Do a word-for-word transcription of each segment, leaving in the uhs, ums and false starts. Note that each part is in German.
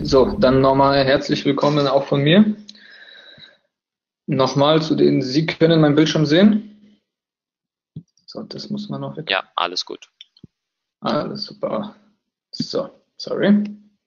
So, dann nochmal herzlich willkommen auch von mir. Nochmal zu den, Sie können meinen Bildschirm sehen. So, das muss man noch weg. Ja, alles gut. Alles super. So, sorry.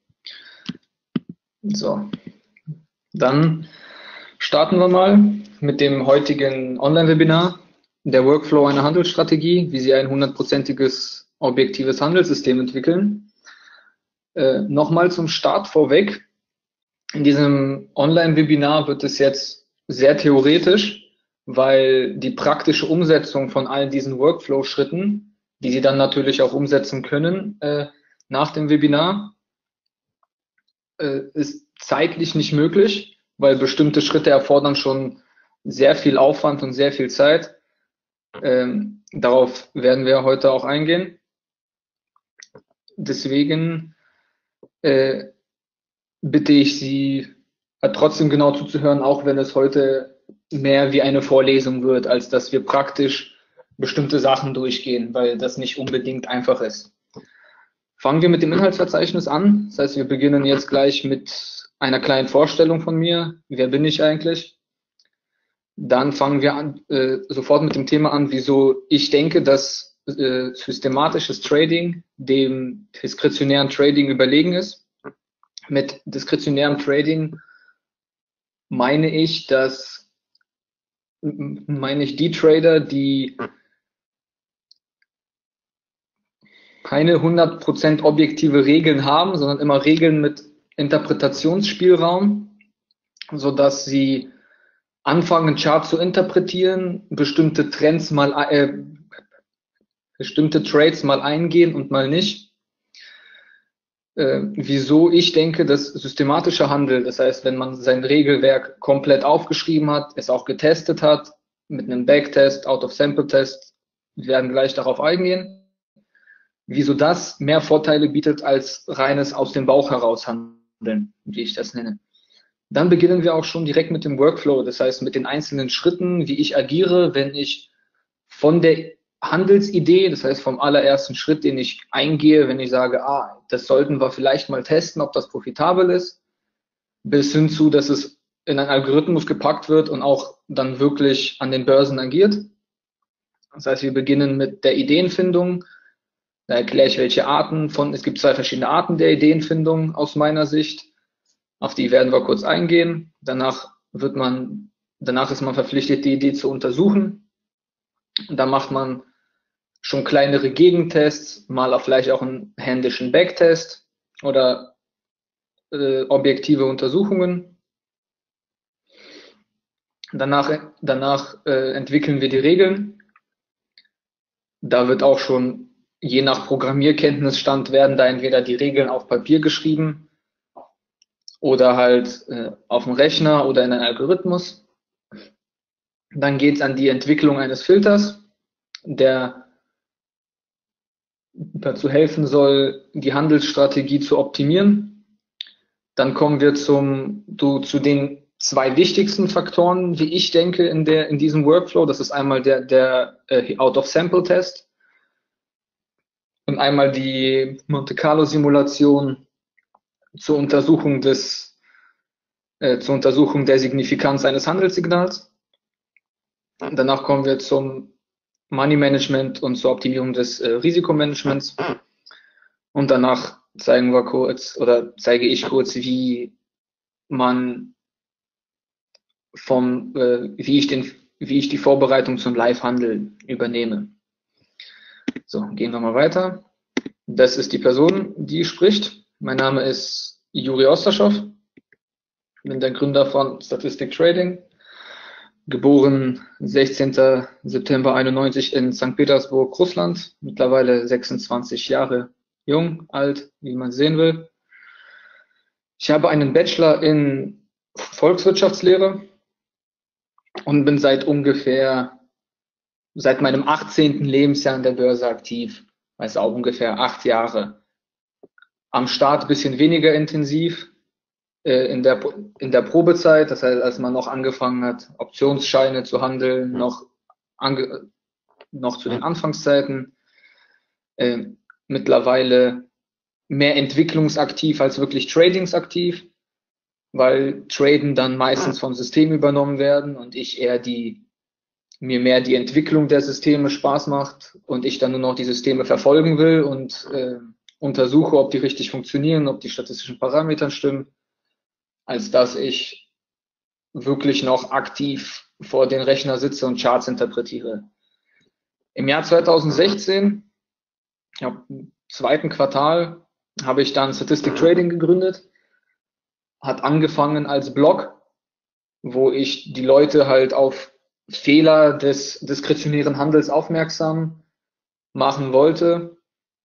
So, dann starten wir mal mit dem heutigen Online-Webinar, der Workflow einer Handelsstrategie, wie Sie ein hundertprozentiges objektives Handelssystem entwickeln. Äh, Nochmal zum Start vorweg. In diesem Online-Webinar wird es jetzt sehr theoretisch, weil die praktische Umsetzung von all diesen Workflow-Schritten, die Sie dann natürlich auch umsetzen können äh, nach dem Webinar, äh, ist zeitlich nicht möglich, weil bestimmte Schritte erfordern schon sehr viel Aufwand und sehr viel Zeit. Ähm, darauf werden wir heute auch eingehen. Deswegen äh, bitte ich Sie, trotzdem genau zuzuhören, auch wenn es heute mehr wie eine Vorlesung wird, als dass wir praktisch bestimmte Sachen durchgehen, weil das nicht unbedingt einfach ist. Fangen wir mit dem Inhaltsverzeichnis an. Das heißt, wir beginnen jetzt gleich mit einer kleinen Vorstellung von mir. Wer bin ich eigentlich? Dann fangen wir an, äh, sofort mit dem Thema an, wieso ich denke, dass äh, systematisches Trading dem diskretionären Trading überlegen ist. Mit diskretionärem Trading meine ich, dass meine ich die Trader, die keine hundert Prozent objektive Regeln haben, sondern immer Regeln mit Interpretationsspielraum, sodass sie anfangen, einen Chart zu interpretieren, bestimmte Trends mal, äh, bestimmte Trades mal eingehen und mal nicht. Äh, wieso ich denke, dass systematischer Handel, das heißt, wenn man sein Regelwerk komplett aufgeschrieben hat, es auch getestet hat, mit einem Backtest, Out-of-Sample-Test, wir werden gleich darauf eingehen, wieso das mehr Vorteile bietet als reines aus dem Bauch heraus handeln, wie ich das nenne. Dann beginnen wir auch schon direkt mit dem Workflow, das heißt mit den einzelnen Schritten, wie ich agiere, wenn ich von der Handelsidee, das heißt vom allerersten Schritt, den ich eingehe, wenn ich sage, ah, das sollten wir vielleicht mal testen, ob das profitabel ist, bis hin zu, dass es in einen Algorithmus gepackt wird und auch dann wirklich an den Börsen agiert. Das heißt, wir beginnen mit der Ideenfindung. Da erkläre ich, welche Arten von, es gibt zwei verschiedene Arten der Ideenfindung aus meiner Sicht. Auf die werden wir kurz eingehen. Danach wird man, danach ist man verpflichtet, die Idee zu untersuchen. Und da macht man schon kleinere Gegentests, mal auch vielleicht auch einen händischen Backtest oder äh, objektive Untersuchungen. Danach, danach äh, entwickeln wir die Regeln. Da wird auch schon, je nach Programmierkenntnisstand, werden da entweder die Regeln auf Papier geschrieben oder halt äh, auf dem Rechner oder in einen Algorithmus. Dann geht es an die Entwicklung eines Filters, der dazu helfen soll, die Handelsstrategie zu optimieren. Dann kommen wir zum, du, zu den zwei wichtigsten Faktoren, wie ich denke, in, der, in diesem Workflow. Das ist einmal der, der äh, Out-of-Sample-Test und einmal die Monte-Carlo-Simulation zur Untersuchung des, äh, zur Untersuchung der Signifikanz eines Handelssignals. Danach kommen wir zum Money Management und zur Optimierung des äh, Risikomanagements. Und danach zeigen wir kurz oder zeige ich kurz, wie man vom, äh, wie ich den, wie ich die Vorbereitung zum Live-Handel übernehme. So, gehen wir mal weiter. Das ist die Person, die spricht. Mein Name ist Juri Ostaschow. Ich bin der Gründer von Statistic Trading. Geboren sechzehnten September einundneunzig in Sankt Petersburg, Russland. Mittlerweile sechsundzwanzig Jahre jung, alt, wie man sehen will. Ich habe einen Bachelor in Volkswirtschaftslehre und bin seit ungefähr, seit meinem achtzehnten Lebensjahr an der Börse aktiv. Also auch ungefähr acht Jahre. Am Start ein bisschen weniger intensiv, äh, in der, in der Probezeit, das heißt, als man noch angefangen hat, Optionsscheine zu handeln, noch, ange, noch zu den Anfangszeiten. Äh, mittlerweile mehr entwicklungsaktiv als wirklich tradingsaktiv, weil Traden dann meistens vom System übernommen werden und ich eher die, mir mehr die Entwicklung der Systeme Spaß macht und ich dann nur noch die Systeme verfolgen will und äh, untersuche, ob die richtig funktionieren, ob die statistischen Parameter stimmen, als dass ich wirklich noch aktiv vor den Rechner sitze und Charts interpretiere. Im Jahr zweitausendsechzehn, ja, im zweiten Quartal, habe ich dann Statistic Trading gegründet. Hat angefangen als Blog, wo ich die Leute halt auf Fehler des diskretionären Handels aufmerksam machen wollte.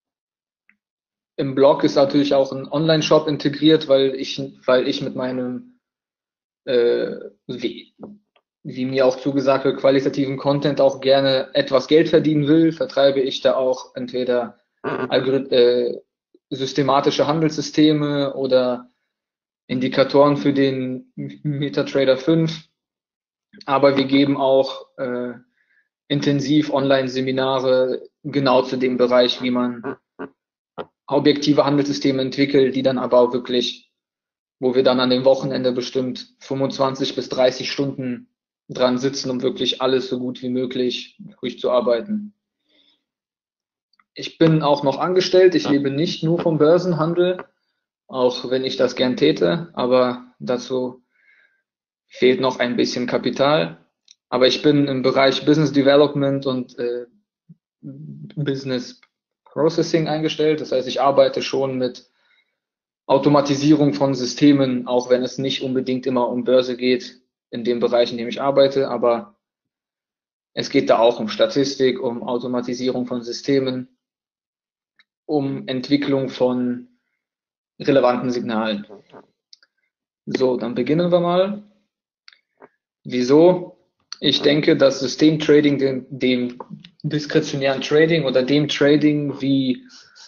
Im Blog ist natürlich auch ein Online-Shop integriert, weil ich, weil ich mit meinem, äh, wie, wie mir auch zugesagt wird, qualitativen Content auch gerne etwas Geld verdienen will, vertreibe ich da auch entweder Algorithmen, äh, systematische Handelssysteme oder Indikatoren für den MetaTrader fünf. Aber wir geben auch äh, intensiv Online-Seminare genau zu dem Bereich, wie man objektive Handelssysteme entwickelt, die dann aber auch wirklich, wo wir dann an dem Wochenende bestimmt fünfundzwanzig bis dreißig Stunden dran sitzen, um wirklich alles so gut wie möglich durchzuarbeiten. Ich bin auch noch angestellt, ich lebe nicht nur vom Börsenhandel, auch wenn ich das gern täte, aber dazu fehlt noch ein bisschen Kapital. Aber ich bin im Bereich Business Development und äh, Business Processing eingestellt. Das heißt, ich arbeite schon mit Automatisierung von Systemen, auch wenn es nicht unbedingt immer um Börse geht, in dem Bereich, in dem ich arbeite. Aber es geht da auch um Statistik, um Automatisierung von Systemen, um Entwicklung von relevanten Signalen. So, dann beginnen wir mal. Wieso? Ich denke, dass Systemtrading dem, dem diskretionären Trading oder dem Trading, wie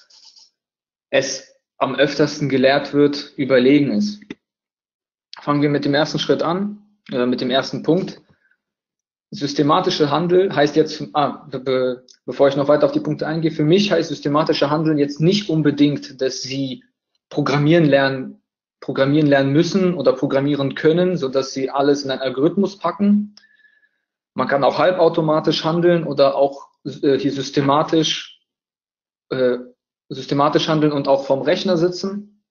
es am öftersten gelehrt wird, überlegen ist. Fangen wir mit dem ersten Schritt an, oder mit dem ersten Punkt. Systematischer Handel heißt jetzt, ah, be, bevor ich noch weiter auf die Punkte eingehe, für mich heißt systematischer Handel jetzt nicht unbedingt, dass Sie programmieren lernen, programmieren lernen müssen oder programmieren können, sodass Sie alles in einen Algorithmus packen. Man kann auch halbautomatisch handeln oder auch äh, hier systematisch, äh, systematisch handeln und auch vom Rechner sitzen.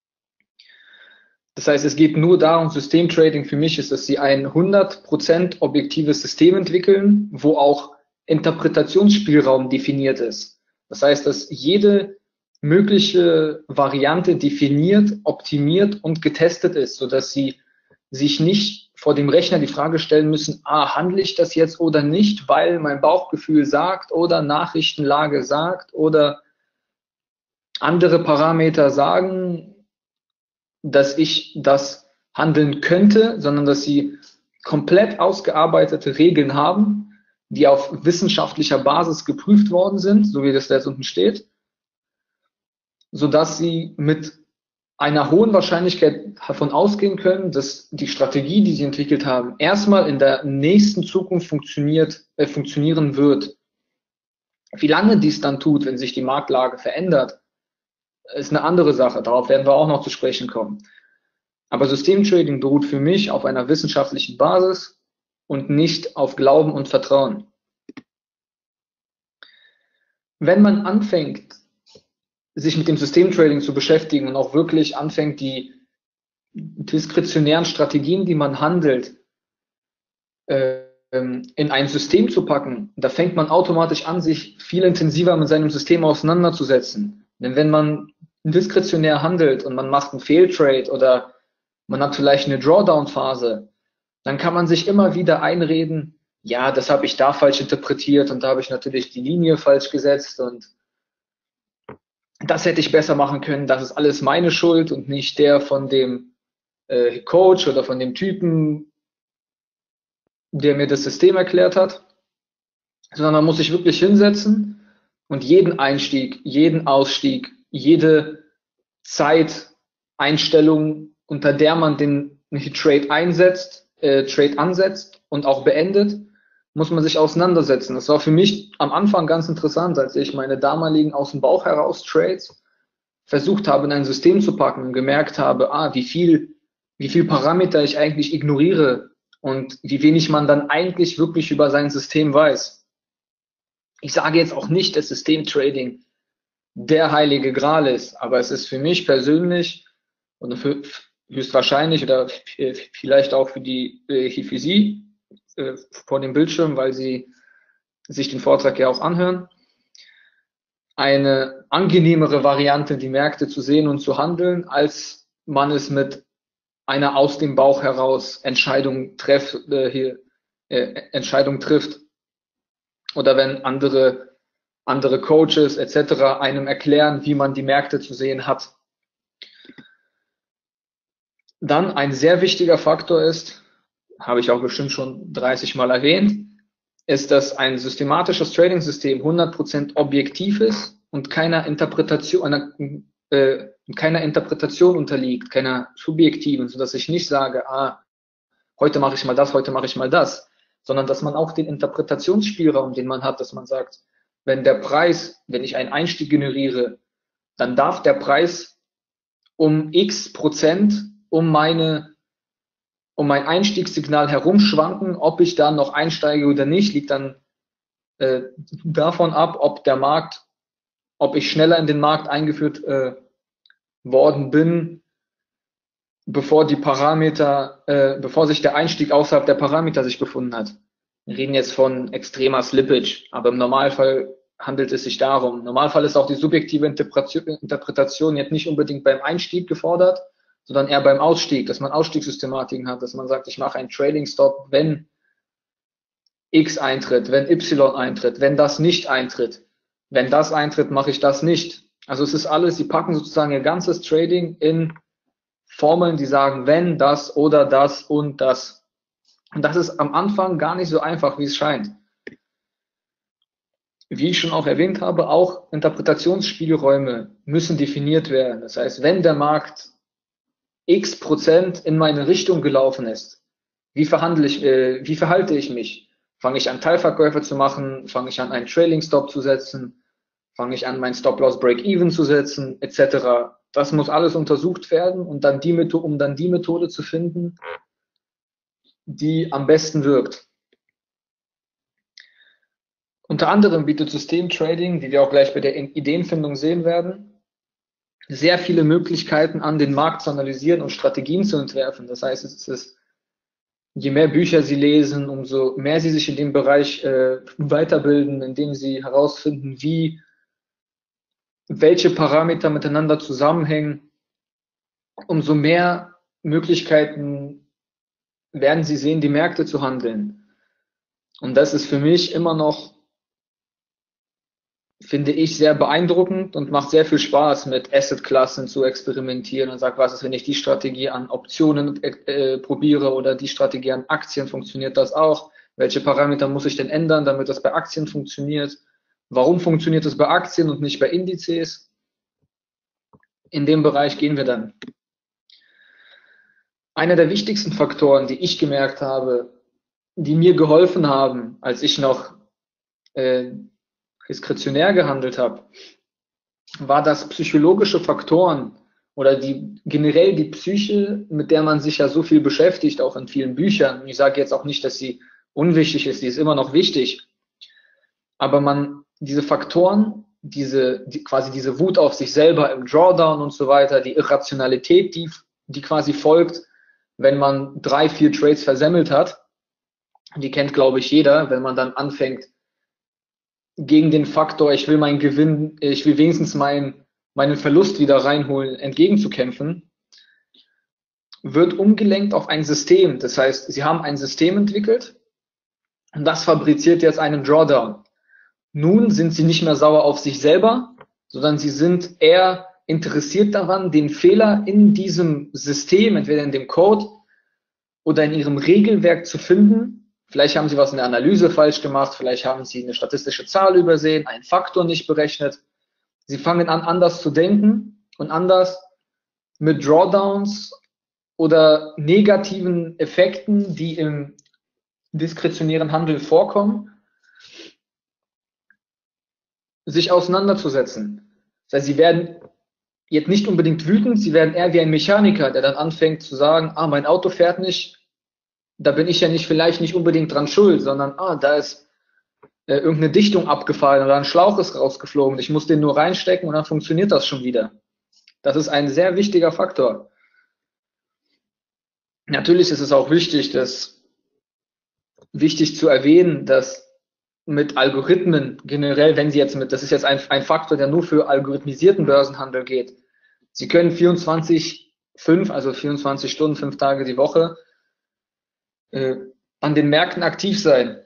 Das heißt, es geht nur darum, Systemtrading für mich ist, dass Sie ein hundert Prozent objektives System entwickeln, wo auch Interpretationsspielraum definiert ist. Das heißt, dass jede mögliche Variante definiert, optimiert und getestet ist, sodass Sie sich nicht vor dem Rechner die Frage stellen müssen, ah, handle ich das jetzt oder nicht, weil mein Bauchgefühl sagt oder Nachrichtenlage sagt oder andere Parameter sagen, dass ich das handeln könnte, sondern dass Sie komplett ausgearbeitete Regeln haben, die auf wissenschaftlicher Basis geprüft worden sind, so wie das da jetzt unten steht, sodass Sie mit einer hohen Wahrscheinlichkeit davon ausgehen können, dass die Strategie, die Sie entwickelt haben, erstmal in der nächsten Zukunft funktioniert, äh, funktionieren wird. Wie lange dies dann tut, wenn sich die Marktlage verändert, ist eine andere Sache. Darauf werden wir auch noch zu sprechen kommen. Aber Systemtrading beruht für mich auf einer wissenschaftlichen Basis und nicht auf Glauben und Vertrauen. Wenn man anfängt, sich mit dem Systemtrading zu beschäftigen und auch wirklich anfängt, die diskretionären Strategien, die man handelt, äh, in ein System zu packen, da fängt man automatisch an, sich viel intensiver mit seinem System auseinanderzusetzen. Denn wenn man diskretionär handelt und man macht einen Fehltrade oder man hat vielleicht eine Drawdown-Phase, dann kann man sich immer wieder einreden, ja, das habe ich da falsch interpretiert und da habe ich natürlich die Linie falsch gesetzt und das hätte ich besser machen können, das ist alles meine Schuld und nicht der von dem äh, Coach oder von dem Typen, der mir das System erklärt hat, sondern man muss sich wirklich hinsetzen und jeden Einstieg, jeden Ausstieg, jede Zeiteinstellung, unter der man den Trade einsetzt, äh, Trade ansetzt und auch beendet, muss man sich auseinandersetzen. Das war für mich am Anfang ganz interessant, als ich meine damaligen aus dem Bauch heraus Trades versucht habe, in ein System zu packen und gemerkt habe, ah, wie viel, wie viel Parameter ich eigentlich ignoriere und wie wenig man dann eigentlich wirklich über sein System weiß. Ich sage jetzt auch nicht, dass Systemtrading der heilige Gral ist, aber es ist für mich persönlich und für, höchstwahrscheinlich oder vielleicht auch für die für Sie äh, vor dem Bildschirm, weil Sie sich den Vortrag ja auch anhören, eine angenehmere Variante, die Märkte zu sehen und zu handeln, als man es mit einer aus dem Bauch heraus Entscheidung, treff, äh, hier, äh, Entscheidung trifft. Oder wenn andere, andere Coaches et cetera einem erklären, wie man die Märkte zu sehen hat. Dann ein sehr wichtiger Faktor ist, habe ich auch bestimmt schon dreißig Mal erwähnt, ist, dass ein systematisches Trading-System hundert Prozent objektiv ist und keiner Interpretation, einer, äh, keiner Interpretation unterliegt, keiner subjektiven, sodass ich nicht sage, ah, heute mache ich mal das, heute mache ich mal das, sondern dass man auch den Interpretationsspielraum, den man hat, dass man sagt, wenn der Preis, wenn ich einen Einstieg generiere, dann darf der Preis um x Prozent um meine um mein Einstiegssignal herumschwanken. Ob ich da noch einsteige oder nicht, liegt dann äh, davon ab, ob der Markt, ob ich schneller in den Markt eingeführt äh, worden bin, bevor die Parameter, äh, bevor sich der Einstieg außerhalb der Parameter sich befunden hat. Wir reden jetzt von extremer Slippage, aber im Normalfall handelt es sich darum. Im Normalfall ist auch die subjektive Interpretation, Interpretation jetzt nicht unbedingt beim Einstieg gefordert, sondern eher beim Ausstieg, dass man Ausstiegssystematiken hat, dass man sagt, ich mache einen Trading Stop, wenn X eintritt, wenn Y eintritt, wenn das nicht eintritt. Wenn das eintritt, mache ich das nicht. Also es ist alles, sie packen sozusagen ihr ganzes Trading in Formeln, die sagen, wenn, das oder das und das. Und das ist am Anfang gar nicht so einfach, wie es scheint. Wie ich schon auch erwähnt habe, auch Interpretationsspielräume müssen definiert werden. Das heißt, wenn der Markt x Prozent in meine Richtung gelaufen ist, wie verhandle ich, äh, wie verhalte ich mich? Fange ich an, Teilverkäufe zu machen? Fange ich an, einen Trailing Stop zu setzen? Fange ich an, mein Stop-Loss Break-Even zu setzen, et cetera. Das muss alles untersucht werden und dann die Methode, um dann die Methode zu finden, die am besten wirkt. Unter anderem bietet Systemtrading, wie wir auch gleich bei der Ideenfindung sehen werden, sehr viele Möglichkeiten an, den Markt zu analysieren und Strategien zu entwerfen. Das heißt, es ist, je mehr Bücher Sie lesen, umso mehr Sie sich in dem Bereich äh, weiterbilden, indem Sie herausfinden, wie, welche Parameter miteinander zusammenhängen, umso mehr Möglichkeiten werden Sie sehen, die Märkte zu handeln. Und das ist für mich immer noch, finde ich, sehr beeindruckend und macht sehr viel Spaß, mit Assetklassen zu experimentieren und sagt, was ist, wenn ich die Strategie an Optionen äh, probiere oder die Strategie an Aktien, funktioniert das auch? Welche Parameter muss ich denn ändern, damit das bei Aktien funktioniert? Warum funktioniert das bei Aktien und nicht bei Indizes? In dem Bereich gehen wir dann. Einer der wichtigsten Faktoren, die ich gemerkt habe, die mir geholfen haben, als ich noch äh, diskretionär gehandelt habe, war, dass psychologische Faktoren oder die generell die Psyche, mit der man sich ja so viel beschäftigt, auch in vielen Büchern. Ich sage jetzt auch nicht, dass sie unwichtig ist, die ist immer noch wichtig. Aber man, diese Faktoren, diese, die, quasi diese Wut auf sich selber im Drawdown und so weiter, die Irrationalität, die, die quasi folgt, wenn man drei, vier Trades versemmelt hat, die kennt, glaube ich, jeder, wenn man dann anfängt, gegen den Faktor, ich will meinen Gewinn, ich will wenigstens meinen, meinen Verlust wieder reinholen, entgegenzukämpfen, wird umgelenkt auf ein System. Das heißt, sie haben ein System entwickelt und das fabriziert jetzt einen Drawdown. Nun sind sie nicht mehr sauer auf sich selber, sondern sie sind eher interessiert daran, den Fehler in diesem System, entweder in dem Code oder in ihrem Regelwerk zu finden. Vielleicht haben sie was in der Analyse falsch gemacht, vielleicht haben sie eine statistische Zahl übersehen, einen Faktor nicht berechnet. Sie fangen an, anders zu denken und anders mit Drawdowns oder negativen Effekten, die im diskretionären Handel vorkommen, sich auseinanderzusetzen. Das heißt, sie werden jetzt nicht unbedingt wütend, sie werden eher wie ein Mechaniker, der dann anfängt zu sagen, ah, mein Auto fährt nicht, da bin ich ja nicht vielleicht nicht unbedingt dran schuld, sondern ah, da ist äh, irgendeine Dichtung abgefallen oder ein Schlauch ist rausgeflogen, ich muss den nur reinstecken und dann funktioniert das schon wieder. Das ist ein sehr wichtiger Faktor. Natürlich ist es auch wichtig, dass, wichtig zu erwähnen, dass mit Algorithmen generell, wenn Sie jetzt mit, das ist jetzt ein, ein Faktor, der nur für algorithmisierten Börsenhandel geht. Sie können vierundzwanzig, fünf, also vierundzwanzig Stunden, fünf Tage die Woche äh, an den Märkten aktiv sein.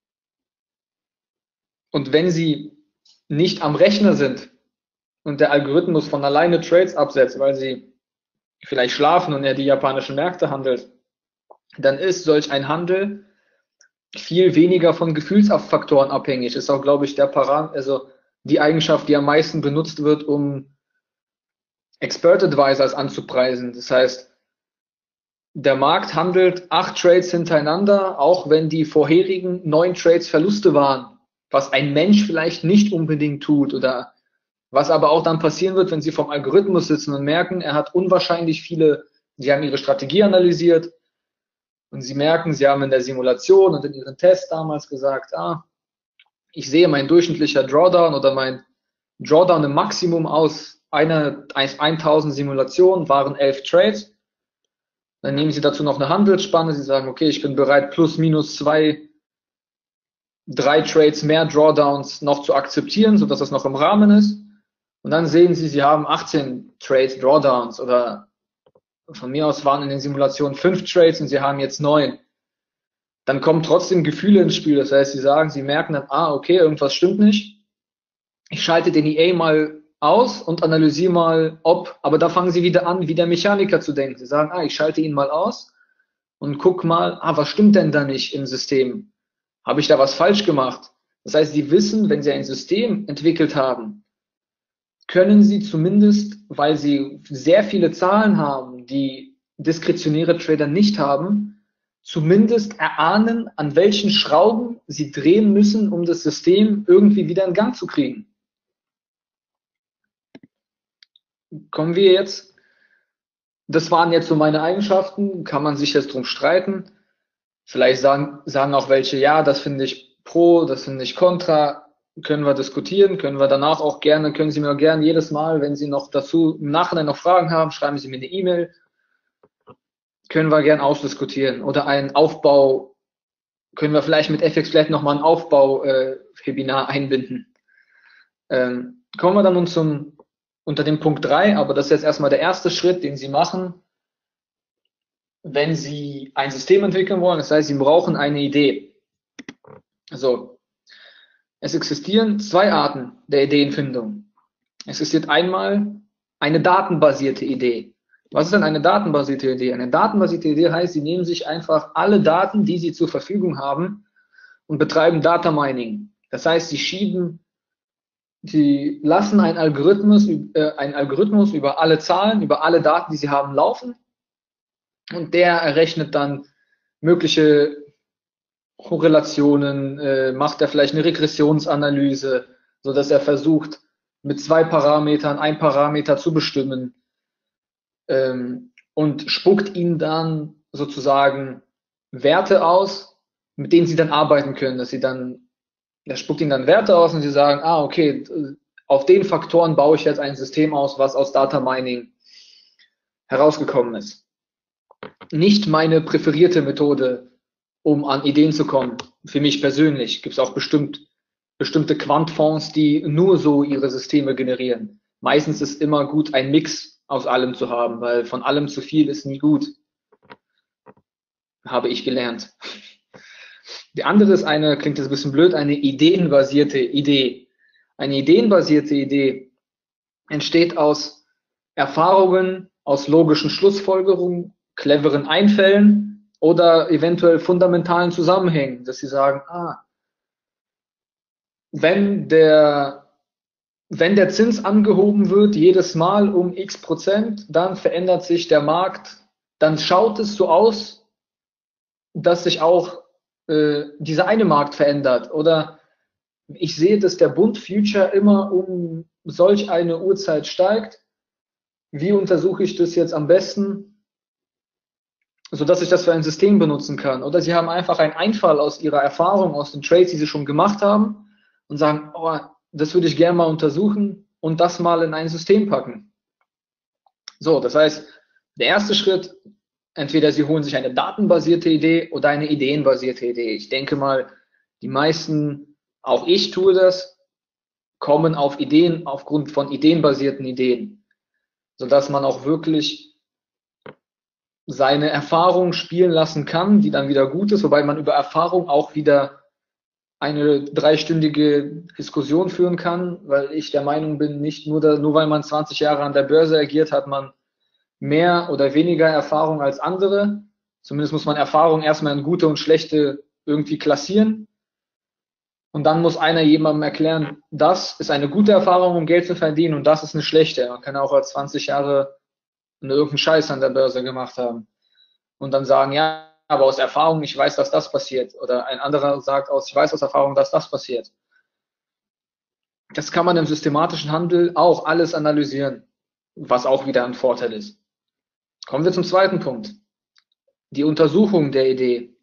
Und wenn Sie nicht am Rechner sind und der Algorithmus von alleine Trades absetzt, weil Sie vielleicht schlafen und er die japanischen Märkte handelt, dann ist solch ein Handel viel weniger von Gefühlsfaktoren abhängig. Ist auch, glaube ich, der Param also die Eigenschaft, die am meisten benutzt wird, um Expert Advisors anzupreisen. Das heißt, der Markt handelt acht Trades hintereinander, auch wenn die vorherigen neun Trades Verluste waren, was ein Mensch vielleicht nicht unbedingt tut oder was aber auch dann passieren wird, wenn Sie vom Algorithmus sitzen und merken, er hat unwahrscheinlich viele, Sie haben Ihre Strategie analysiert, und Sie merken, Sie haben in der Simulation und in Ihren Tests damals gesagt, ah, ich sehe mein durchschnittlicher Drawdown oder mein Drawdown im Maximum aus einer tausend Simulationen waren elf Trades. Dann nehmen Sie dazu noch eine Handelsspanne. Sie sagen, okay, ich bin bereit, plus minus zwei, drei Trades mehr Drawdowns noch zu akzeptieren, sodass das noch im Rahmen ist. Und dann sehen Sie, Sie haben achtzehn Trades Drawdowns oder von mir aus waren in den Simulationen fünf Trades und Sie haben jetzt neun. Dann kommen trotzdem Gefühle ins Spiel. Das heißt, Sie sagen, Sie merken dann, ah, okay, irgendwas stimmt nicht. Ich schalte den E A mal aus und analysiere mal, ob, aber da fangen Sie wieder an, wie der Mechaniker zu denken. Sie sagen, ah, ich schalte ihn mal aus und guck mal, ah, was stimmt denn da nicht im System? Habe ich da was falsch gemacht? Das heißt, Sie wissen, wenn Sie ein System entwickelt haben, können Sie zumindest, weil Sie sehr viele Zahlen haben, die diskretionäre Trader nicht haben, zumindest erahnen, an welchen Schrauben Sie drehen müssen, um das System irgendwie wieder in Gang zu kriegen. Kommen wir jetzt, das waren jetzt so meine Eigenschaften, kann man sich jetzt drum streiten. Vielleicht sagen, sagen auch welche, ja, das finde ich pro, das finde ich kontra. Können wir diskutieren, können wir danach auch gerne, können Sie mir gerne jedes Mal, wenn Sie noch dazu im Nachhinein noch Fragen haben, schreiben Sie mir eine E-Mail. Können wir gerne ausdiskutieren. Oder einen Aufbau, können wir vielleicht mit F X Flat nochmal ein Aufbau-Webinar äh, einbinden. Ähm, kommen wir dann nun zum, unter dem Punkt drei, aber das ist jetzt erstmal der erste Schritt, den Sie machen, wenn Sie ein System entwickeln wollen. Das heißt, Sie brauchen eine Idee. Also, es existieren zwei Arten der Ideenfindung. Es existiert einmal eine datenbasierte Idee. Was ist denn eine datenbasierte Idee? Eine datenbasierte Idee heißt, Sie nehmen sich einfach alle Daten, die Sie zur Verfügung haben und betreiben Data Mining. Das heißt, Sie schieben, Sie lassen einen Algorithmus, äh, einen Algorithmus über alle Zahlen, über alle Daten, die Sie haben, laufen und der errechnet dann mögliche Korrelationen, äh, macht er vielleicht eine Regressionsanalyse, so dass er versucht, mit zwei Parametern ein Parameter zu bestimmen ähm, und spuckt ihnen dann sozusagen Werte aus, mit denen sie dann arbeiten können, dass sie dann, er spuckt ihnen dann Werte aus und sie sagen, ah, okay, auf den Faktoren baue ich jetzt ein System aus, was aus Data Mining herausgekommen ist. Nicht meine präferierte Methode, um an Ideen zu kommen. Für mich persönlich gibt es auch bestimmt, bestimmte Quantfonds, die nur so ihre Systeme generieren. Meistens ist immer gut, ein Mix aus allem zu haben, weil von allem zu viel ist nie gut. Habe ich gelernt. Die andere ist eine, klingt jetzt ein bisschen blöd, eine ideenbasierte Idee. Eine ideenbasierte Idee entsteht aus Erfahrungen, aus logischen Schlussfolgerungen, cleveren Einfällen oder eventuell fundamentalen Zusammenhängen, dass Sie sagen, ah, wenn der, wenn der Zins angehoben wird, jedes Mal um x Prozent, dann verändert sich der Markt, dann schaut es so aus, dass sich auch äh, dieser eine Markt verändert. Oder ich sehe, dass der Bund Future immer um solch eine Uhrzeit steigt. wie untersuche ich das jetzt am besten, sodass ich das für ein System benutzen kann. Oder Sie haben einfach einen Einfall aus Ihrer Erfahrung, aus den Trades, die Sie schon gemacht haben und sagen, oh, das würde ich gerne mal untersuchen und das mal in ein System packen. So, das heißt, der erste Schritt, entweder Sie holen sich eine datenbasierte Idee oder eine ideenbasierte Idee. Ich denke mal, die meisten, auch ich tue das, kommen auf Ideen aufgrund von ideenbasierten Ideen, sodass man auch wirklich seine Erfahrung spielen lassen kann, die dann wieder gut ist, wobei man über Erfahrung auch wieder eine dreistündige Diskussion führen kann, weil ich der Meinung bin, nicht nur, da, nur weil man zwanzig Jahre an der Börse agiert, hat man mehr oder weniger Erfahrung als andere. Zumindest muss man Erfahrung erstmal in gute und schlechte irgendwie klassieren. Und dann muss einer jemandem erklären, das ist eine gute Erfahrung, um Geld zu verdienen und das ist eine schlechte. Man kann auch als zwanzig Jahre irgendeinen Scheiß an der Börse gemacht haben und dann sagen, ja, aber aus Erfahrung, ich weiß, dass das passiert. Oder ein anderer sagt aus, ich weiß aus Erfahrung, dass das passiert. Das kann man im systematischen Handel auch alles analysieren, was auch wieder ein Vorteil ist. Kommen wir zum zweiten Punkt. Die Untersuchung der Idee.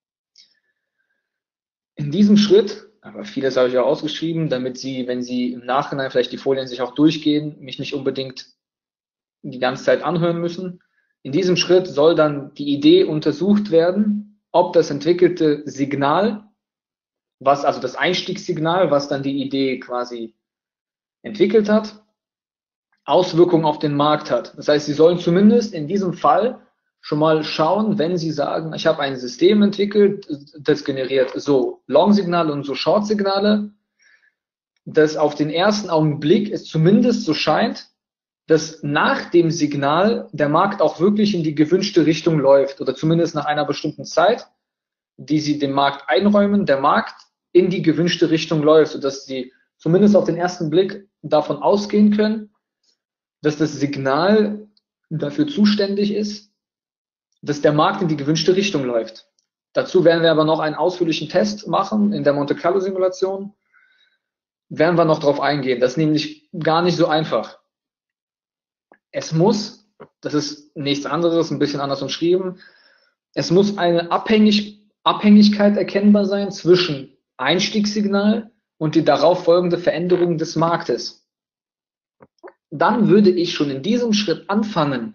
In diesem Schritt, aber vieles habe ich auch ausgeschrieben, damit Sie, wenn Sie im Nachhinein vielleicht die Folien sich auch durchgehen, mich nicht unbedingt die ganze Zeit anhören müssen. In diesem Schritt soll dann die Idee untersucht werden, ob das entwickelte Signal, was also das Einstiegssignal, was dann die Idee quasi entwickelt hat, Auswirkungen auf den Markt hat. Das heißt, Sie sollen zumindest in diesem Fall schon mal schauen, wenn Sie sagen, ich habe ein System entwickelt, das generiert so Long-Signale und so Short-Signale, dass auf den ersten Augenblick es zumindest so scheint, dass nach dem Signal der Markt auch wirklich in die gewünschte Richtung läuft oder zumindest nach einer bestimmten Zeit, die Sie dem Markt einräumen, der Markt in die gewünschte Richtung läuft, sodass Sie zumindest auf den ersten Blick davon ausgehen können, dass das Signal dafür zuständig ist, dass der Markt in die gewünschte Richtung läuft. Dazu werden wir aber noch einen ausführlichen Test machen in der Monte Carlo Simulation. Werden wir noch drauf eingehen. Das ist nämlich gar nicht so einfach. Es muss, das ist nichts anderes, ein bisschen anders umschrieben, es muss eine Abhängig, Abhängigkeit erkennbar sein zwischen Einstiegssignal und die darauf folgende Veränderung des Marktes. Dann würde ich schon in diesem Schritt anfangen,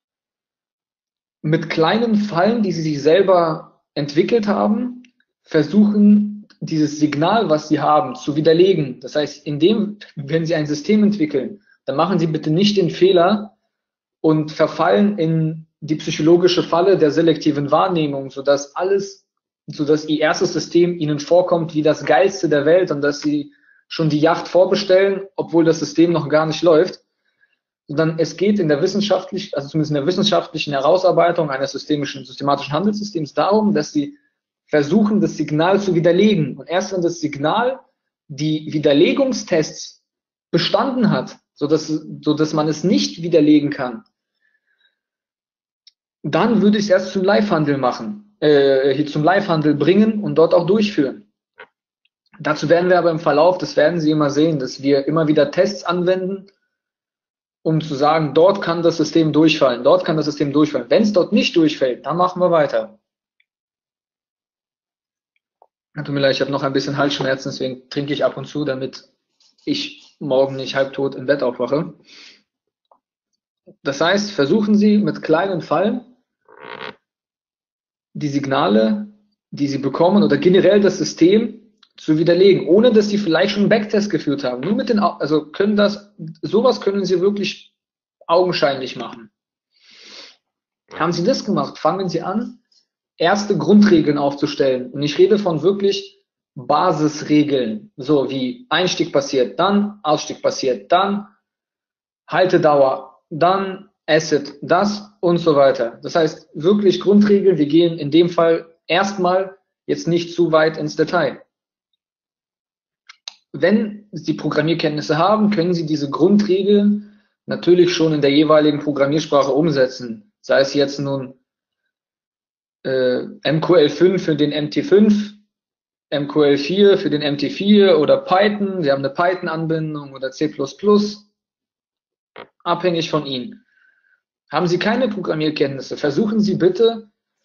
mit kleinen Fallen, die Sie sich selber entwickelt haben, versuchen, dieses Signal, was Sie haben, zu widerlegen. Das heißt, indem, wenn Sie ein System entwickeln, dann machen Sie bitte nicht den Fehler und verfallen in die psychologische Falle der selektiven Wahrnehmung, sodass alles, sodass Ihr erstes System Ihnen vorkommt wie das geilste der Welt und dass Sie schon die Yacht vorbestellen, obwohl das System noch gar nicht läuft. Sondern es geht in der wissenschaftlichen, also zumindest in der wissenschaftlichen Herausarbeitung eines systemischen, systematischen Handelssystems darum, dass Sie versuchen, das Signal zu widerlegen. Und erst wenn das Signal die Widerlegungstests bestanden hat, sodass, sodass man es nicht widerlegen kann, dann würde ich es erst zum Live-Handel machen, äh, hier zum Live-Handel bringen und dort auch durchführen. Dazu werden wir aber im Verlauf, das werden Sie immer sehen, dass wir immer wieder Tests anwenden, um zu sagen, dort kann das System durchfallen, dort kann das System durchfallen. Wenn es dort nicht durchfällt, dann machen wir weiter. Tut mir leid, ich habe noch ein bisschen Halsschmerzen, deswegen trinke ich ab und zu, damit ich morgen nicht halbtot im Bett aufwache. Das heißt, versuchen Sie mit kleinen Fallen die Signale, die Sie bekommen oder generell das System zu widerlegen, ohne dass Sie vielleicht schon einen Backtest geführt haben. Nur mit den, also können das, sowas können Sie wirklich augenscheinlich machen. Haben Sie das gemacht, fangen Sie an, erste Grundregeln aufzustellen. Und ich rede von wirklich Basisregeln, so wie Einstieg passiert, dann Ausstieg passiert, dann Haltedauer, dann Asset, das und so weiter. Das heißt, wirklich Grundregeln, wir gehen in dem Fall erstmal jetzt nicht zu weit ins Detail. Wenn Sie Programmierkenntnisse haben, können Sie diese Grundregeln natürlich schon in der jeweiligen Programmiersprache umsetzen. Sei es jetzt nun äh, M Q L fünf für den M T fünf, M Q L vier für den M T vier oder Python. Sie haben eine Python-Anbindung oder C plus plus. Abhängig von Ihnen. Haben Sie keine Programmierkenntnisse, versuchen Sie bitte,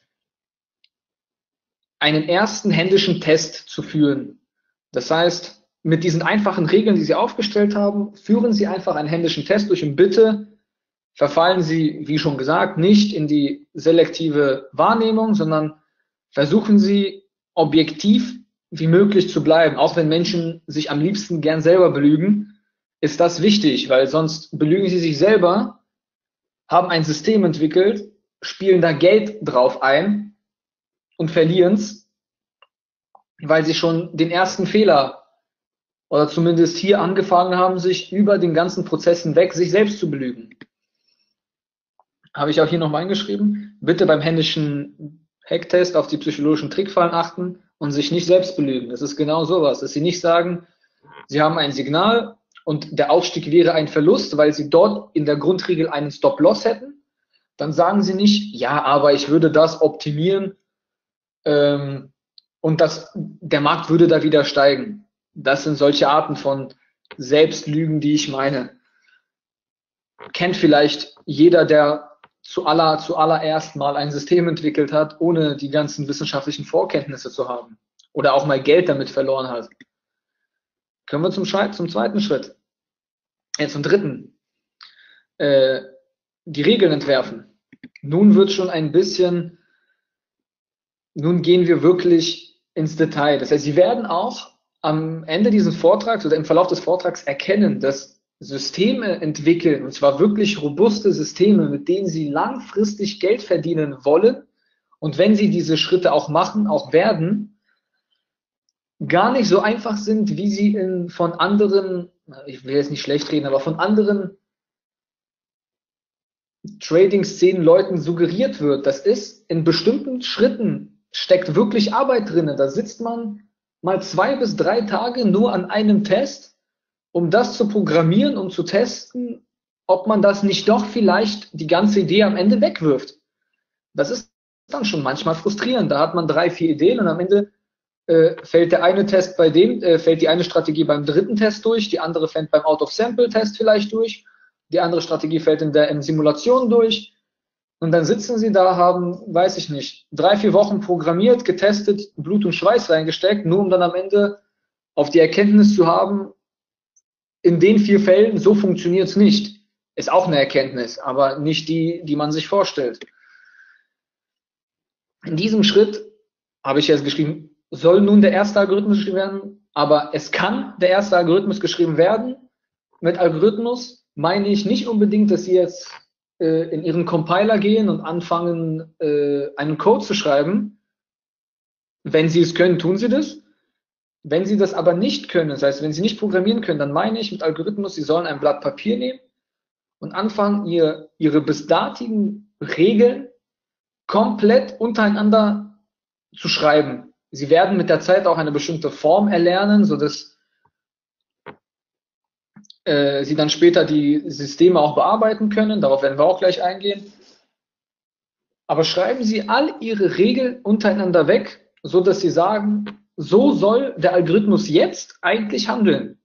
einen ersten händischen Test zu führen. Das heißt, mit diesen einfachen Regeln, die Sie aufgestellt haben, führen Sie einfach einen händischen Test durch und bitte verfallen Sie, wie schon gesagt, nicht in die selektive Wahrnehmung, sondern versuchen Sie objektiv wie möglich zu bleiben. Auch wenn Menschen sich am liebsten gern selber belügen, ist das wichtig, weil sonst belügen sie sich selber, haben ein System entwickelt, spielen da Geld drauf ein und verlieren es, weil sie schon den ersten Fehler oder zumindest hier angefangen haben, sich über den ganzen Prozess hinweg sich selbst zu belügen. Habe ich auch hier nochmal eingeschrieben. Bitte beim händischen Hacktest auf die psychologischen Trickfallen achten und sich nicht selbst belügen. Das ist genau sowas, dass Sie nicht sagen, Sie haben ein Signal und der Ausstieg wäre ein Verlust, weil Sie dort in der Grundregel einen Stop-Loss hätten. Dann sagen Sie nicht, ja, aber ich würde das optimieren ähm, und das, der Markt würde da wieder steigen. Das sind solche Arten von Selbstlügen, die ich meine. Kennt vielleicht jeder, der zu aller, zuallererst mal ein System entwickelt hat, ohne die ganzen wissenschaftlichen Vorkenntnisse zu haben oder auch mal Geld damit verloren hat. Können wir zum, zum zweiten Schritt, jetzt zum dritten, äh, die Regeln entwerfen. Nun wird schon ein bisschen, nun gehen wir wirklich ins Detail. Das heißt, Sie werden auch am Ende dieses Vortrags oder im Verlauf des Vortrags erkennen, dass Systeme entwickeln, und zwar wirklich robuste Systeme, mit denen Sie langfristig Geld verdienen wollen und wenn Sie diese Schritte auch machen, auch werden, gar nicht so einfach sind, wie sie in, von anderen, ich will jetzt nicht schlecht reden, aber von anderen Trading-Szenen Leuten suggeriert wird. Das ist, in bestimmten Schritten steckt wirklich Arbeit drin. Da sitzt man mal zwei bis drei Tage nur an einem Test, um das zu programmieren, um zu testen, ob man das nicht doch vielleicht die ganze Idee am Ende wegwirft. Das ist dann schon manchmal frustrierend. Da hat man drei, vier Ideen und am Ende äh, fällt der eine Test bei dem, äh, fällt die eine Strategie beim dritten Test durch, die andere fällt beim Out-of-Sample-Test vielleicht durch, die andere Strategie fällt in der in Simulation durch. Und dann sitzen sie da, haben, weiß ich nicht, drei, vier Wochen programmiert, getestet, Blut und Schweiß reingesteckt, nur um dann am Ende auf die Erkenntnis zu haben, in den vier Fällen, so funktioniert es nicht. Ist auch eine Erkenntnis, aber nicht die, die man sich vorstellt. In diesem Schritt habe ich jetzt geschrieben, soll nun der erste Algorithmus geschrieben werden, aber es kann der erste Algorithmus geschrieben werden. Mit Algorithmus meine ich nicht unbedingt, dass Sie jetzt äh, in Ihren Compiler gehen und anfangen, äh, einen Code zu schreiben. Wenn Sie es können, tun Sie das. Wenn Sie das aber nicht können, das heißt, wenn Sie nicht programmieren können, dann meine ich mit Algorithmus, Sie sollen ein Blatt Papier nehmen und anfangen, ihr, Ihre bis datigen Regeln komplett untereinander zu schreiben. Sie werden mit der Zeit auch eine bestimmte Form erlernen, sodass äh, Sie dann später die Systeme auch bearbeiten können. Darauf werden wir auch gleich eingehen. Aber schreiben Sie all Ihre Regeln untereinander weg, sodass Sie sagen, so soll der Algorithmus jetzt eigentlich handeln.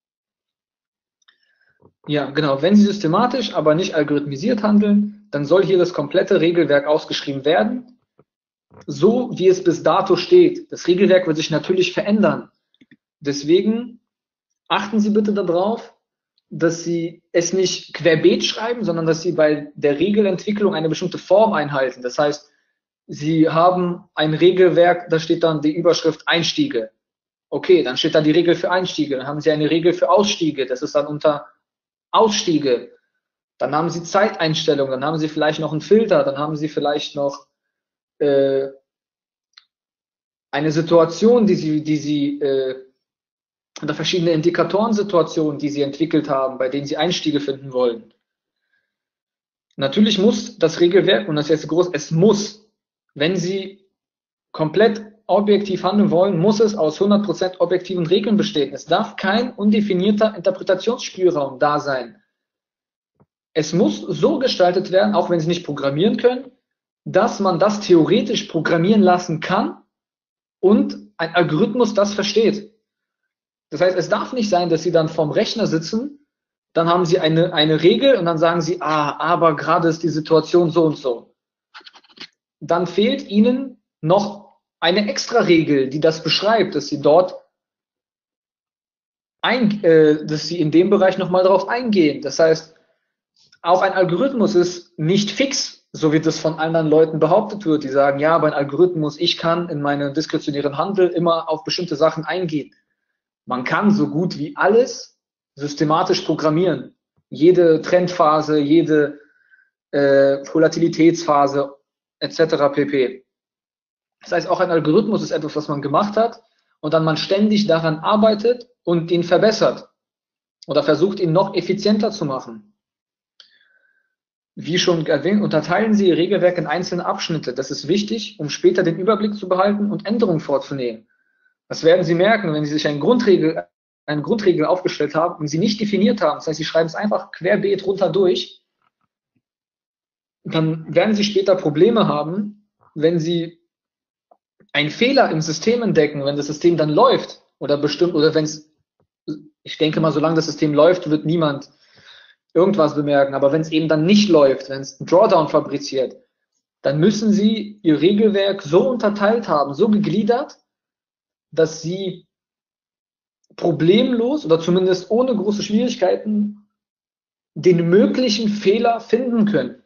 Ja, genau. Wenn Sie systematisch, aber nicht algorithmisiert handeln, dann soll hier das komplette Regelwerk ausgeschrieben werden, so wie es bis dato steht. Das Regelwerk wird sich natürlich verändern. Deswegen achten Sie bitte darauf, dass Sie es nicht querbeet schreiben, sondern dass Sie bei der Regelentwicklung eine bestimmte Form einhalten. Das heißt, Sie haben ein Regelwerk, da steht dann die Überschrift Einstiege. Okay, dann steht da die Regel für Einstiege. Dann haben Sie eine Regel für Ausstiege. Das ist dann unter Ausstiege. Dann haben Sie Zeiteinstellungen. Dann haben Sie vielleicht noch einen Filter. Dann haben Sie vielleicht noch äh, eine Situation, die Sie, die Sie äh, oder verschiedene Indikatorensituationen, die Sie entwickelt haben, bei denen Sie Einstiege finden wollen. Natürlich muss das Regelwerk, und das ist jetzt groß, es muss, wenn Sie komplett objektiv handeln wollen, muss es aus hundert Prozent objektiven Regeln bestehen. Es darf kein undefinierter Interpretationsspielraum da sein. Es muss so gestaltet werden, auch wenn Sie nicht programmieren können, dass man das theoretisch programmieren lassen kann und ein Algorithmus das versteht. Das heißt, es darf nicht sein, dass Sie dann vorm Rechner sitzen dann haben Sie eine, eine Regel und dann sagen Sie, ah, aber gerade ist die Situation so und so. Dann fehlt Ihnen noch eine extra Regel, die das beschreibt, dass Sie dort ein, äh, dass Sie in dem Bereich nochmal drauf eingehen. Das heißt, auch ein Algorithmus ist nicht fix, so wie das von anderen Leuten behauptet wird. Die sagen, ja, aber ein Algorithmus, ich kann in meinem diskretionären Handel immer auf bestimmte Sachen eingehen. Man kann so gut wie alles systematisch programmieren. Jede Trendphase, jede äh, Volatilitätsphase et cetera pp. Das heißt, auch ein Algorithmus ist etwas, was man gemacht hat und dann man ständig daran arbeitet und ihn verbessert oder versucht, ihn noch effizienter zu machen. Wie schon erwähnt, unterteilen Sie Ihr Regelwerk in einzelne Abschnitte. Das ist wichtig, um später den Überblick zu behalten und Änderungen vorzunehmen. Das werden Sie merken, wenn Sie sich eine Grundregel, eine Grundregel aufgestellt haben und sie nicht definiert haben. Das heißt, Sie schreiben es einfach querbeet runter durch. Dann werden Sie später Probleme haben, wenn Sie einen Fehler im System entdecken, wenn das System dann läuft oder bestimmt, oder wenn es, ich denke mal, solange das System läuft, wird niemand irgendwas bemerken. Aber wenn es eben dann nicht läuft, wenn es einen Drawdown fabriziert, dann müssen Sie Ihr Regelwerk so unterteilt haben, so gegliedert, dass Sie problemlos oder zumindest ohne große Schwierigkeiten den möglichen Fehler finden können.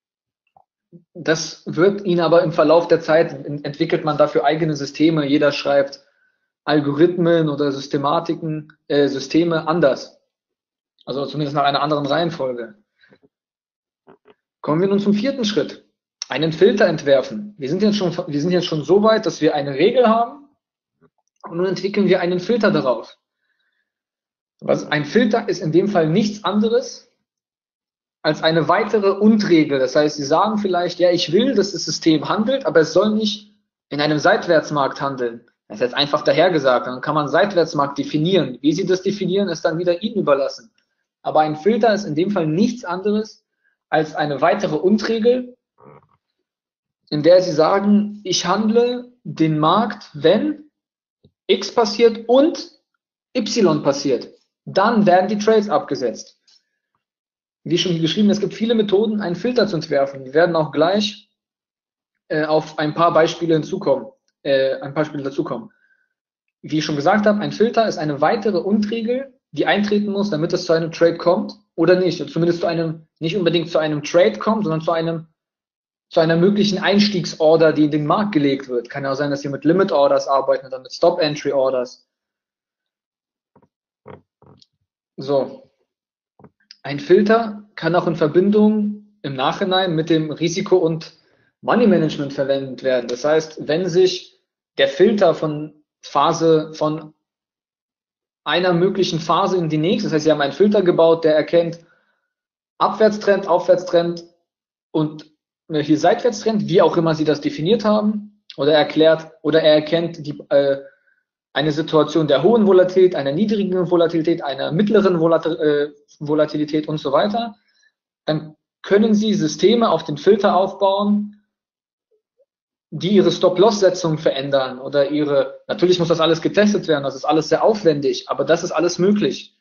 Das wird Ihnen aber im Verlauf der Zeit, entwickelt man dafür eigene Systeme, jeder schreibt Algorithmen oder Systematiken, äh, Systeme anders. Also zumindest nach einer anderen Reihenfolge. Kommen wir nun zum vierten Schritt. Einen Filter entwerfen. Wir sind jetzt schon, wir sind jetzt schon so weit, dass wir eine Regel haben und nun entwickeln wir einen Filter darauf. Was, ein Filter ist in dem Fall nichts anderes als eine weitere Und-Regel. Das heißt, Sie sagen vielleicht, ja, ich will, dass das System handelt, aber es soll nicht in einem Seitwärtsmarkt handeln. Das ist jetzt einfach dahergesagt. Dann kann man Seitwärtsmarkt definieren. Wie Sie das definieren, ist dann wieder Ihnen überlassen. Aber ein Filter ist in dem Fall nichts anderes als eine weitere Und-Regel, in der Sie sagen, ich handle den Markt, wenn X passiert und Y passiert. Dann werden die Trades abgesetzt. Wie schon geschrieben, es gibt viele Methoden, einen Filter zu entwerfen. Wir werden auch gleich äh, auf ein paar Beispiele hinzukommen, äh, ein paar Beispiele dazukommen. Wie ich schon gesagt habe, ein Filter ist eine weitere Und-Regel, die eintreten muss, damit es zu einem Trade kommt oder nicht. Und zumindest zu einem, nicht unbedingt zu einem Trade kommt, sondern zu einem, zu einer möglichen Einstiegsorder, die in den Markt gelegt wird. Kann ja auch sein, dass Sie mit Limit Orders arbeiten oder mit Stop Entry Orders. So. Ein Filter kann auch in Verbindung im Nachhinein mit dem Risiko- und Money-Management verwendet werden. Das heißt, wenn sich der Filter von Phase, von einer möglichen Phase in die nächste, das heißt, Sie haben einen Filter gebaut, der erkennt Abwärtstrend, Aufwärtstrend und hier Seitwärtstrend, wie auch immer Sie das definiert haben, oder erklärt, oder er erkennt die, äh, eine Situation der hohen Volatilität, einer niedrigen Volatilität, einer mittleren Volatil äh, Volatilität und so weiter, dann können Sie Systeme auf den Filter aufbauen, die Ihre Stop-Loss-Setzung verändern oder Ihre, natürlich muss das alles getestet werden, das ist alles sehr aufwendig, aber das ist alles möglich.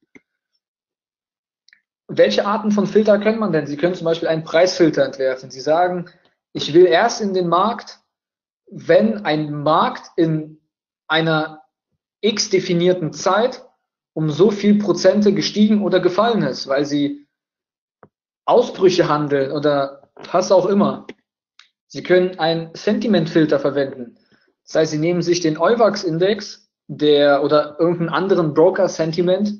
Welche Arten von Filter können man denn? Sie können zum Beispiel einen Preisfilter entwerfen. Sie sagen, ich will erst in den Markt, wenn ein Markt in einer x definierten Zeit um so viel Prozente gestiegen oder gefallen ist, weil Sie Ausbrüche handeln oder was auch immer. Sie können einen Sentimentfilter verwenden. Das heißt, Sie nehmen sich den Euwax-Index der oder irgendeinen anderen Broker-Sentiment,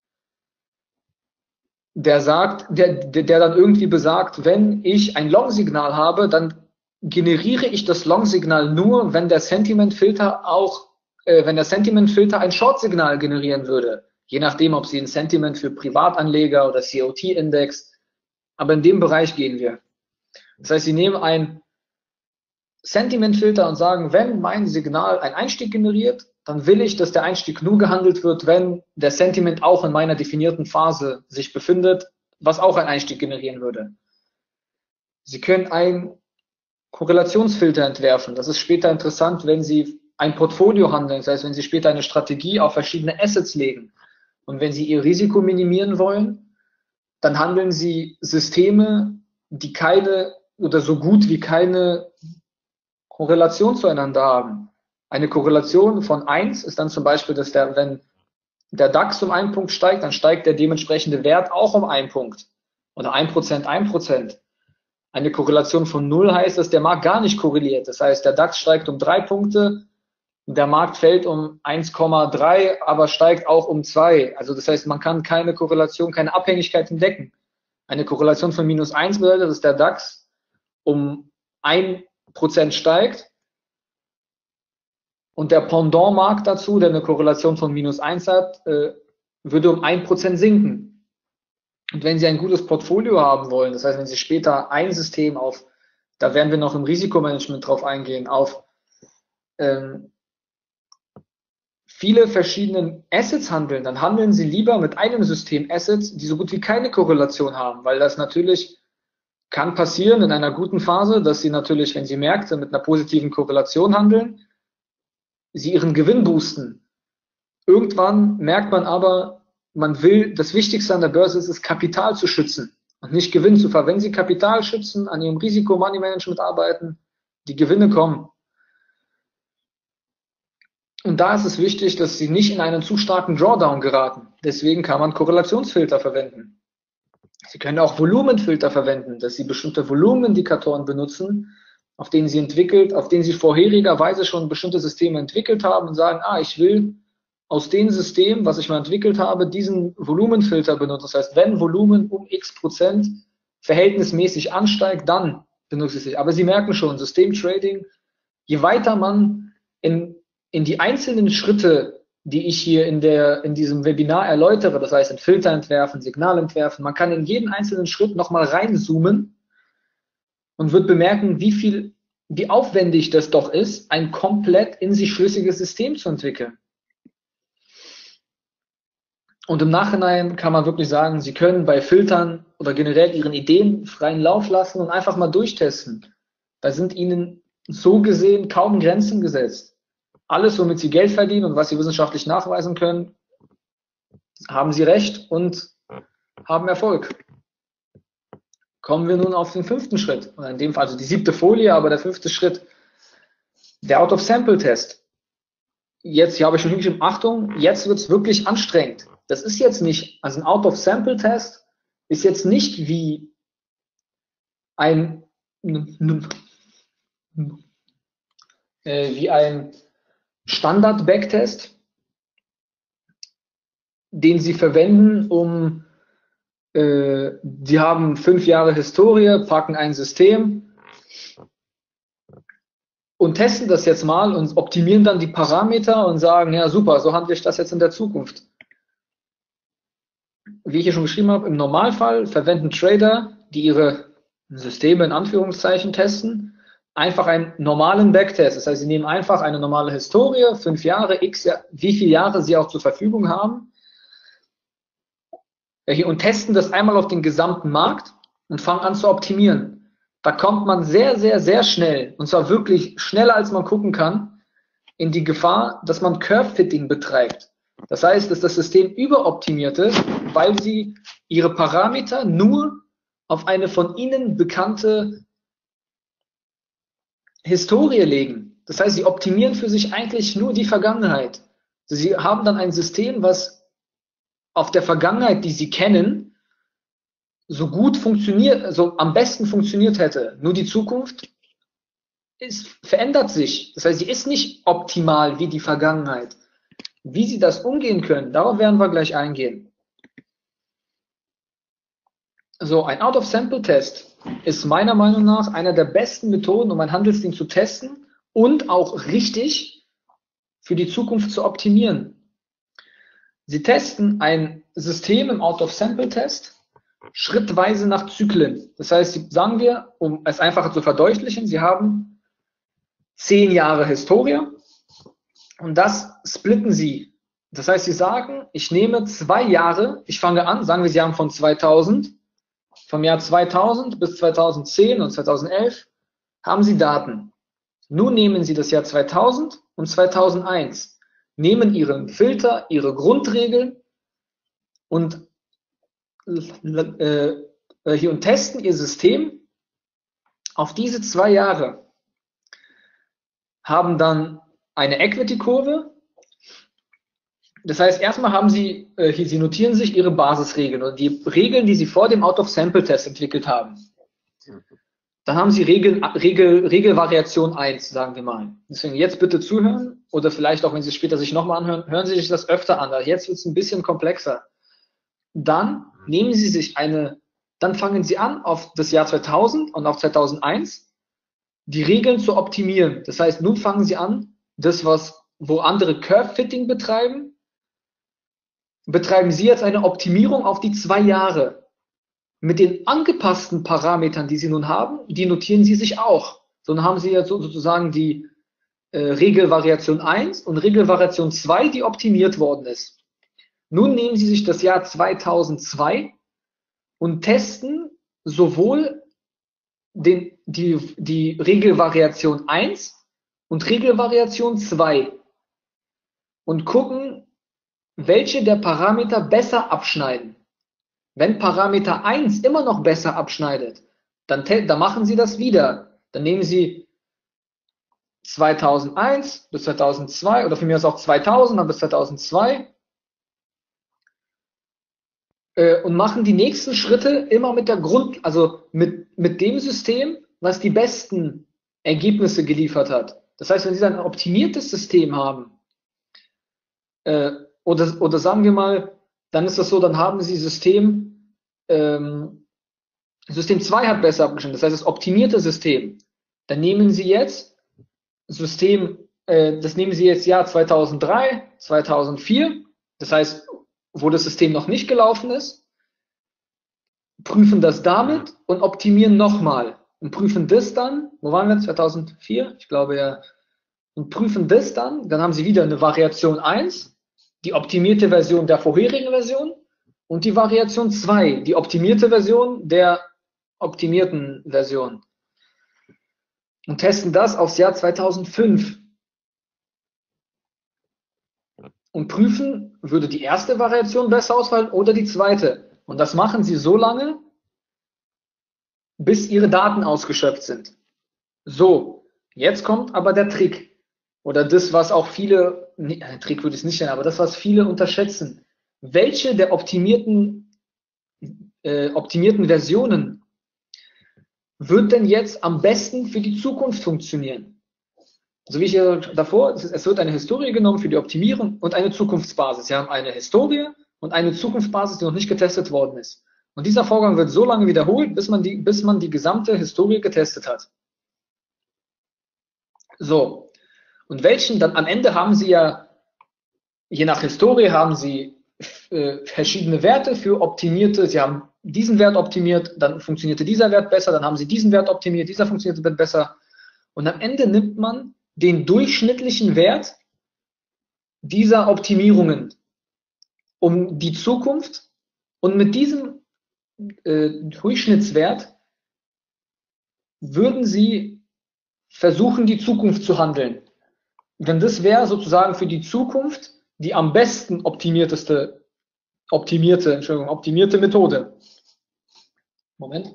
der sagt, der, der, der dann irgendwie besagt, wenn ich ein Long-Signal habe, dann generiere ich das Long-Signal nur, wenn der Sentiment-Filter auch, äh, wenn der Sentiment-Filter ein Short-Signal generieren würde. Je nachdem, ob Sie ein Sentiment für Privatanleger oder C O T-Index, aber in dem Bereich gehen wir. Das heißt, Sie nehmen einen Sentiment-Filter und sagen, wenn mein Signal einen Einstieg generiert, dann will ich, dass der Einstieg nur gehandelt wird, wenn der Sentiment auch in meiner definierten Phase sich befindet, was auch einen Einstieg generieren würde. Sie können einen Korrelationsfilter entwerfen. Das ist später interessant, wenn Sie ein Portfolio handeln, das heißt, wenn Sie später eine Strategie auf verschiedene Assets legen. Und wenn Sie Ihr Risiko minimieren wollen, dann handeln Sie Systeme, die keine oder so gut wie keine Korrelation zueinander haben. Eine Korrelation von eins ist dann zum Beispiel, dass der, wenn der DAX um einen Punkt steigt, dann steigt der dementsprechende Wert auch um einen Punkt. Oder ein Prozent, ein Prozent. Eine Korrelation von null heißt, dass der Markt gar nicht korreliert. Das heißt, der DAX steigt um drei Punkte, der Markt fällt um eins Komma drei, aber steigt auch um zwei. Also das heißt, man kann keine Korrelation, keine Abhängigkeit entdecken. Eine Korrelation von minus eins bedeutet, dass der DAX um ein Prozent steigt und der Pendant-Markt dazu, der eine Korrelation von minus eins hat, äh, würde um ein Prozent sinken. Und wenn Sie ein gutes Portfolio haben wollen, das heißt, wenn Sie später ein System auf, da werden wir noch im Risikomanagement drauf eingehen, auf ähm, viele verschiedene Assets handeln, dann handeln Sie lieber mit einem System Assets, die so gut wie keine Korrelation haben, weil das natürlich kann passieren in einer guten Phase, dass Sie natürlich, wenn Sie Märkte mit einer positiven Korrelation handeln, Sie Ihren Gewinn boosten. Irgendwann merkt man aber, man will, das Wichtigste an der Börse ist es, Kapital zu schützen und nicht Gewinn zu fahren. Wenn Sie Kapital schützen, an Ihrem Risiko Money Management arbeiten, die Gewinne kommen. Und da ist es wichtig, dass Sie nicht in einen zu starken Drawdown geraten. Deswegen kann man Korrelationsfilter verwenden. Sie können auch Volumenfilter verwenden, dass Sie bestimmte Volumenindikatoren benutzen, auf denen Sie entwickelt, auf denen Sie vorherigerweise schon bestimmte Systeme entwickelt haben und sagen, ah, ich will aus dem System, was ich mal entwickelt habe, diesen Volumenfilter benutzen. Das heißt, wenn Volumen um x Prozent verhältnismäßig ansteigt, dann benutze ich es. Aber Sie merken schon, Systemtrading, je weiter man in, in die einzelnen Schritte, die ich hier in, der, in diesem Webinar erläutere, das heißt in Filter entwerfen, Signal entwerfen, man kann in jeden einzelnen Schritt nochmal reinzoomen und wird bemerken, wie viel, wie aufwendig das doch ist, ein komplett in sich schlüssiges System zu entwickeln. Und im Nachhinein kann man wirklich sagen, Sie können bei Filtern oder generell Ihren Ideen freien Lauf lassen und einfach mal durchtesten. Da sind Ihnen so gesehen kaum Grenzen gesetzt. Alles, womit Sie Geld verdienen und was Sie wissenschaftlich nachweisen können, haben Sie recht und haben Erfolg. Kommen wir nun auf den fünften Schritt. Oder in dem Fall, also die siebte Folie, aber der fünfte Schritt, der Out-of-Sample-Test. Jetzt, hier habe ich schon hingeschrieben, Achtung, jetzt wird es wirklich anstrengend. Das ist jetzt nicht, also ein Out-of-Sample-Test ist jetzt nicht wie ein, äh, wie ein Standard-Backtest, den Sie verwenden, um, äh, Sie haben fünf Jahre Historie, packen ein System und testen das jetzt mal und optimieren dann die Parameter und sagen, ja super, so handle ich das jetzt in der Zukunft. Wie ich hier schon geschrieben habe, im Normalfall verwenden Trader, die ihre Systeme in Anführungszeichen testen, einfach einen normalen Backtest. Das heißt, sie nehmen einfach eine normale Historie, fünf Jahre, x, wie viele Jahre sie auch zur Verfügung haben, und testen das einmal auf den gesamten Markt und fangen an zu optimieren. Da kommt man sehr, sehr, sehr schnell, und zwar wirklich schneller, als man gucken kann, in die Gefahr, dass man Curve-Fitting betreibt. Das heißt, dass das System überoptimiert ist, weil sie ihre Parameter nur auf eine von ihnen bekannte Historie legen. Das heißt, sie optimieren für sich eigentlich nur die Vergangenheit. Sie haben dann ein System, was auf der Vergangenheit, die sie kennen, so gut funktioniert, so am besten funktioniert hätte. Nur die Zukunft ist, verändert sich. Das heißt, sie ist nicht optimal wie die Vergangenheit. Wie Sie das umgehen können, darauf werden wir gleich eingehen. So, ein Out-of-Sample-Test ist meiner Meinung nach einer der besten Methoden, um ein Handelsding zu testen und auch richtig für die Zukunft zu optimieren. Sie testen ein System im Out-of-Sample-Test schrittweise nach Zyklen. Das heißt, sagen wir, um es einfacher zu verdeutlichen, Sie haben zehn Jahre Historie. Und das splitten Sie. Das heißt, Sie sagen, ich nehme zwei Jahre, ich fange an, sagen wir, Sie haben von zweitausend, vom Jahr zweitausend bis zweitausendzehn und zweitausendelf haben Sie Daten. Nun nehmen Sie das Jahr zweitausend und zweitausendeins, nehmen Ihren Filter, Ihre Grundregeln und, äh, hier und testen ihr System auf diese zwei Jahre, haben dann eine Equity-Kurve. Das heißt, erstmal haben Sie, äh, hier, Sie notieren sich Ihre Basisregeln oder die Regeln, die Sie vor dem Out-of-Sample-Test entwickelt haben. Dann haben Sie Regel, Regel, Regelvariation eins, sagen wir mal. Deswegen jetzt bitte zuhören oder vielleicht auch, wenn Sie es später sich nochmal anhören, hören Sie sich das öfter an. Jetzt wird es ein bisschen komplexer. Dann nehmen Sie sich eine, dann fangen Sie an, auf das Jahr zweitausend und auf zweitausendeins die Regeln zu optimieren. Das heißt, nun fangen Sie an, das, was, wo andere Curve-Fitting betreiben, betreiben Sie jetzt eine Optimierung auf die zwei Jahre. Mit den angepassten Parametern, die Sie nun haben, die notieren Sie sich auch. So, dann haben Sie jetzt sozusagen die äh, Regelvariation eins und Regelvariation zwei, die optimiert worden ist. Nun nehmen Sie sich das Jahr zweitausendzwei und testen sowohl den, die, die Regelvariation eins und Regelvariation zwei und gucken, welche der Parameter besser abschneiden. Wenn Parameter eins immer noch besser abschneidet, dann, dann machen Sie das wieder. Dann nehmen Sie zweitausendeins bis zweitausendzwei oder von mir aus auch zweitausend dann bis zweitausendzwei äh, und machen die nächsten Schritte immer mit der Grund, also mit, mit dem System, was die besten Ergebnisse geliefert hat. Das heißt, wenn Sie dann ein optimiertes System haben, äh, oder, oder sagen wir mal, dann ist das so, dann haben Sie System, ähm, System zwei hat besser abgeschnitten, das heißt das optimierte System. Dann nehmen Sie jetzt System, äh, das nehmen Sie jetzt Jahr zweitausenddrei, zweitausendvier, das heißt, wo das System noch nicht gelaufen ist, prüfen das damit und optimieren nochmal und prüfen das dann, wo waren wir, zweitausendvier? Ich glaube ja, und prüfen das dann, dann haben Sie wieder eine Variation eins, die optimierte Version der vorherigen Version und die Variation zwei, die optimierte Version der optimierten Version. Und testen das aufs Jahr zweitausendfünf. Und prüfen, würde die erste Variation besser ausfallen oder die zweite. Und das machen Sie so lange, bis Ihre Daten ausgeschöpft sind. So, jetzt kommt aber der Trick. Oder das, was auch viele, nee, Trick würde ich es nicht nennen, aber das, was viele unterschätzen. Welche der optimierten, äh, optimierten Versionen wird denn jetzt am besten für die Zukunft funktionieren? So wie ich hier davor, es wird eine Historie genommen für die Optimierung und eine Zukunftsbasis. Sie haben eine Historie und eine Zukunftsbasis, die noch nicht getestet worden ist. Und dieser Vorgang wird so lange wiederholt, bis man die, bis man die gesamte Historie getestet hat. So. Und welchen, dann am Ende haben Sie ja, je nach Historie haben Sie äh, verschiedene Werte für optimierte, Sie haben diesen Wert optimiert, dann funktionierte dieser Wert besser, dann haben Sie diesen Wert optimiert, dieser funktionierte besser. Und am Ende nimmt man den durchschnittlichen Wert dieser Optimierungen um die Zukunft und mit diesem äh, Durchschnittswert würden Sie versuchen, die Zukunft zu handeln. Denn das wäre sozusagen für die Zukunft die am besten optimierteste, optimierte, Entschuldigung, optimierte Methode. Moment.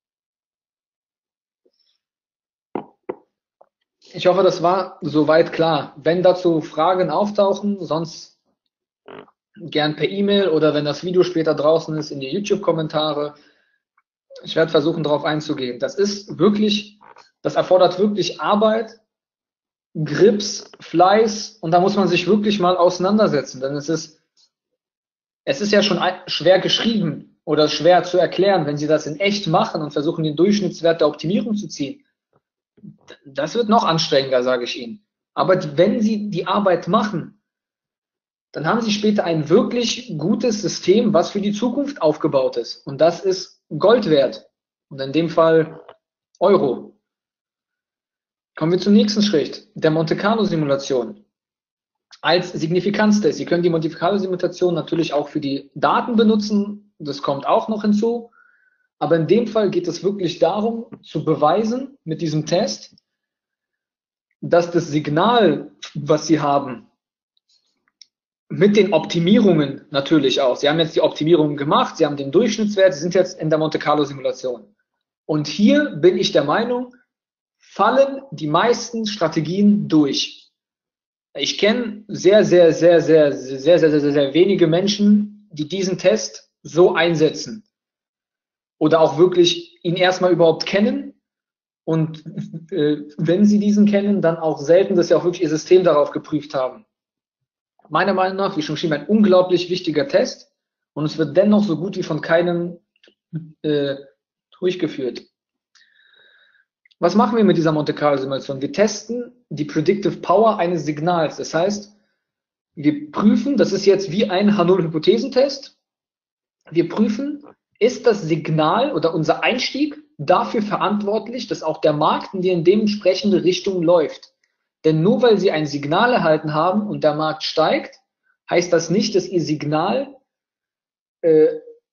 Ich hoffe, das war soweit klar. Wenn dazu Fragen auftauchen, sonst gern per E-Mail oder wenn das Video später draußen ist, in die YouTube-Kommentare. Ich werde versuchen, darauf einzugehen. Das ist wirklich, das erfordert wirklich Arbeit, Grips, Fleiß und da muss man sich wirklich mal auseinandersetzen, denn es ist, es ist ja schon schwer geschrieben oder schwer zu erklären, wenn Sie das in echt machen und versuchen, den Durchschnittswert der Optimierung zu ziehen. Das wird noch anstrengender, sage ich Ihnen. Aber wenn Sie die Arbeit machen, dann haben Sie später ein wirklich gutes System, was für die Zukunft aufgebaut ist. Und das ist Gold wert. Und in dem Fall Euro. Kommen wir zum nächsten Schritt, der Monte Carlo Simulation. Als Signifikanztest. Sie können die Monte Carlo Simulation natürlich auch für die Daten benutzen. Das kommt auch noch hinzu. Aber in dem Fall geht es wirklich darum, zu beweisen mit diesem Test, dass das Signal, was Sie haben, mit den Optimierungen natürlich auch. Sie haben jetzt die Optimierungen gemacht, Sie haben den Durchschnittswert, Sie sind jetzt in der Monte Carlo Simulation. Und hier bin ich der Meinung, fallen die meisten Strategien durch. Ich kenne sehr, sehr, sehr, sehr, sehr, sehr, sehr, sehr, sehr wenige Menschen, die diesen Test so einsetzen. Oder auch wirklich ihn erstmal überhaupt kennen. Und äh, wenn sie diesen kennen, dann auch selten, dass sie auch wirklich ihr System darauf geprüft haben. Meiner Meinung nach, wie schon geschrieben, ein unglaublich wichtiger Test. Und es wird dennoch so gut wie von keinem äh, durchgeführt. Was machen wir mit dieser Monte Carlo Simulation? Wir testen die Predictive Power eines Signals. Das heißt, wir prüfen, das ist jetzt wie ein H null Hypothesentest. Wir prüfen, ist das Signal oder unser Einstieg dafür verantwortlich, dass auch der Markt in die in dementsprechende Richtung läuft. Denn nur weil Sie ein Signal erhalten haben und der Markt steigt, heißt das nicht, dass Ihr Signal, äh,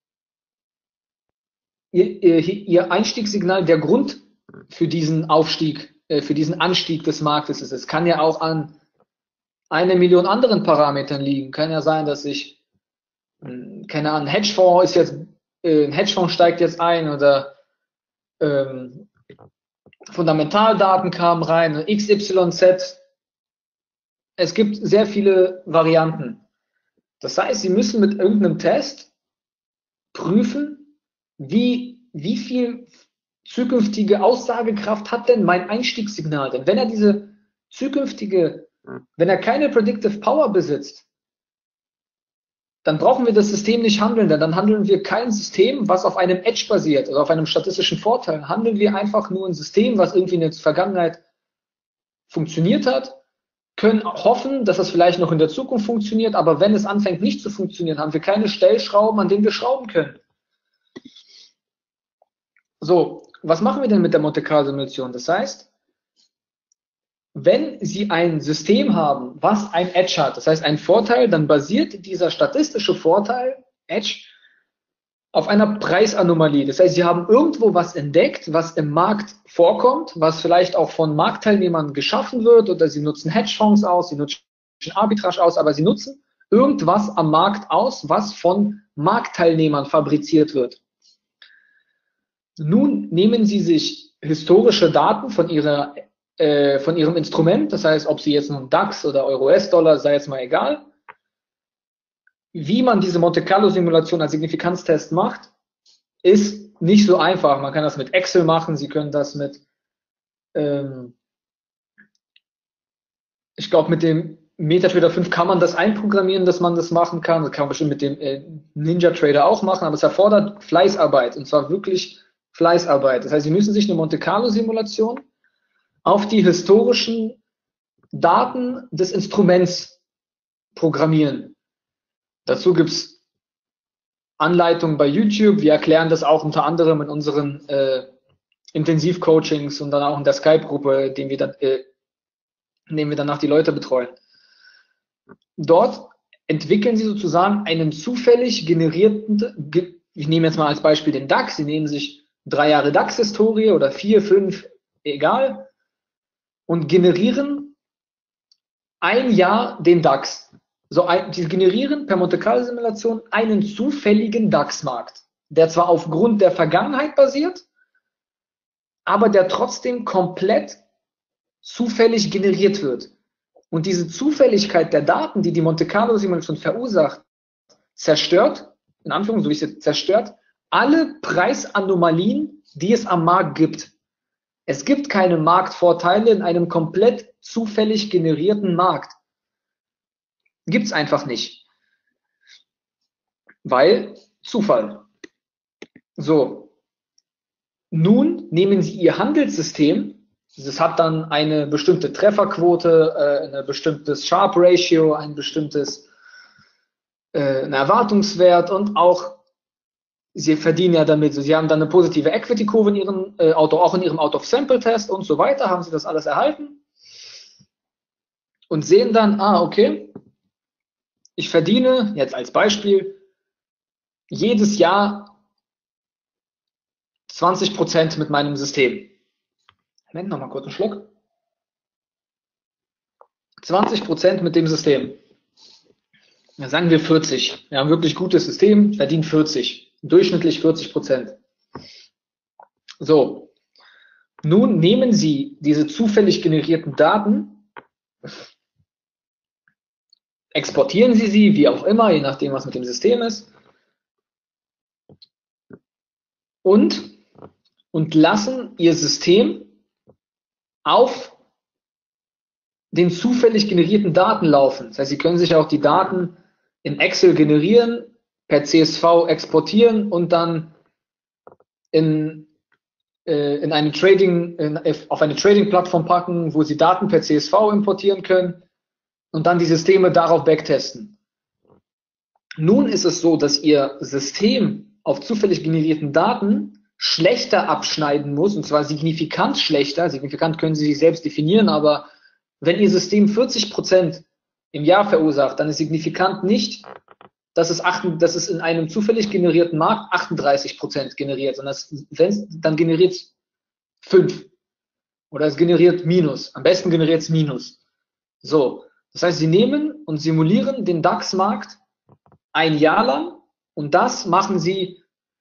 ihr, ihr, ihr Einstiegssignal der Grund für diesen Aufstieg, äh, für diesen Anstieg des Marktes ist. Es kann ja auch an eine Million anderen Parametern liegen. Kann ja sein, dass ich, keine Ahnung, ein Hedgefonds ist jetzt, äh, ein Hedgefonds steigt jetzt ein oder ähm, Fundamentaldaten kamen rein, X Y Z. Es gibt sehr viele Varianten. Das heißt, Sie müssen mit irgendeinem Test prüfen, wie, wie viel zukünftige Aussagekraft hat denn mein Einstiegssignal? Denn wenn er diese zukünftige, wenn er keine Predictive Power besitzt, dann brauchen wir das System nicht handeln, denn dann handeln wir kein System, was auf einem Edge basiert oder auf einem statistischen Vorteil. Handeln wir einfach nur ein System, was irgendwie in der Vergangenheit funktioniert hat, können hoffen, dass das vielleicht noch in der Zukunft funktioniert, aber wenn es anfängt nicht zu funktionieren, haben wir keine Stellschrauben, an denen wir schrauben können. So, was machen wir denn mit der Monte Carlo Simulation? Das heißt, wenn Sie ein System haben, was ein Edge hat, das heißt ein Vorteil, dann basiert dieser statistische Vorteil, Edge, auf einer Preisanomalie. Das heißt, Sie haben irgendwo was entdeckt, was im Markt vorkommt, was vielleicht auch von Marktteilnehmern geschaffen wird, oder Sie nutzen Hedgefonds aus, Sie nutzen Arbitrage aus, aber Sie nutzen irgendwas am Markt aus, was von Marktteilnehmern fabriziert wird. Nun nehmen Sie sich historische Daten von Ihrer äh, von Ihrem Instrument, das heißt, ob Sie jetzt nun DAX oder Euro-U S-Dollar, sei jetzt mal egal. Wie man diese Monte Carlo Simulation als Signifikanztest macht, ist nicht so einfach. Man kann das mit Excel machen, Sie können das mit, ähm, ich glaube, mit dem MetaTrader fünf kann man das einprogrammieren, dass man das machen kann. Das kann man bestimmt mit dem äh, NinjaTrader auch machen, aber es erfordert Fleißarbeit, und zwar wirklich Fleißarbeit. Das heißt, Sie müssen sich eine Monte Carlo Simulation auf die historischen Daten des Instruments programmieren. Dazu gibt es Anleitungen bei YouTube. Wir erklären das auch unter anderem in unseren äh, Intensivcoachings und dann auch in der Skype-Gruppe, in wir dann, äh, in dem wir danach die Leute betreuen. Dort entwickeln Sie sozusagen einen zufällig generierten, ge ich nehme jetzt mal als Beispiel den DAX, Sie nehmen sich drei Jahre DAX-Historie oder vier, fünf, egal, und generieren ein Jahr den DAX. So ein, die generieren per Monte Carlo Simulation einen zufälligen DAX-Markt, der zwar aufgrund der Vergangenheit basiert, aber der trotzdem komplett zufällig generiert wird. Und diese Zufälligkeit der Daten, die die Monte Carlo Simulation verursacht, zerstört, in Anführungszeichen, so wie es jetzt zerstört, alle Preisanomalien, die es am Markt gibt. Es gibt keine Marktvorteile in einem komplett zufällig generierten Markt. Gibt es einfach nicht. Weil Zufall. So. Nun nehmen Sie Ihr Handelssystem, das hat dann eine bestimmte Trefferquote, äh, ein bestimmtes Sharp Ratio, ein bestimmtes äh, ein Erwartungswert, und auch Sie verdienen ja damit, Sie haben dann eine positive Equity-Kurve in Ihrem äh, Auto, auch in Ihrem Out-of-Sample-Test und so weiter, haben Sie das alles erhalten und sehen dann, ah, okay, ich verdiene, jetzt als Beispiel, jedes Jahr zwanzig Prozent mit meinem System. Moment, nochmal kurz einen Schluck. zwanzig Prozent mit dem System. Ja, sagen wir vierzig. Ja, ein wirklich gutes System, verdient vierzig. Durchschnittlich vierzig Prozent. So. Nun nehmen Sie diese zufällig generierten Daten, exportieren Sie sie, wie auch immer, je nachdem, was mit dem System ist, und, und lassen Ihr System auf den zufällig generierten Daten laufen. Das heißt, Sie können sich auch die Daten in Excel generieren, per C S V exportieren und dann in, äh, in eine Trading, in, auf eine Trading-Plattform packen, wo Sie Daten per C S V importieren können und dann die Systeme darauf backtesten. Nun ist es so, dass Ihr System auf zufällig generierten Daten schlechter abschneiden muss, und zwar signifikant schlechter. Signifikant können Sie sich selbst definieren, aber wenn Ihr System vierzig Prozent im Jahr verursacht, dann ist signifikant nicht, dass es, acht, dass es in einem zufällig generierten Markt achtunddreißig Prozent generiert, sondern das, dann generiert es fünf oder es generiert Minus. Am besten generiert es Minus. So, das heißt, Sie nehmen und simulieren den DAX-Markt ein Jahr lang und das machen Sie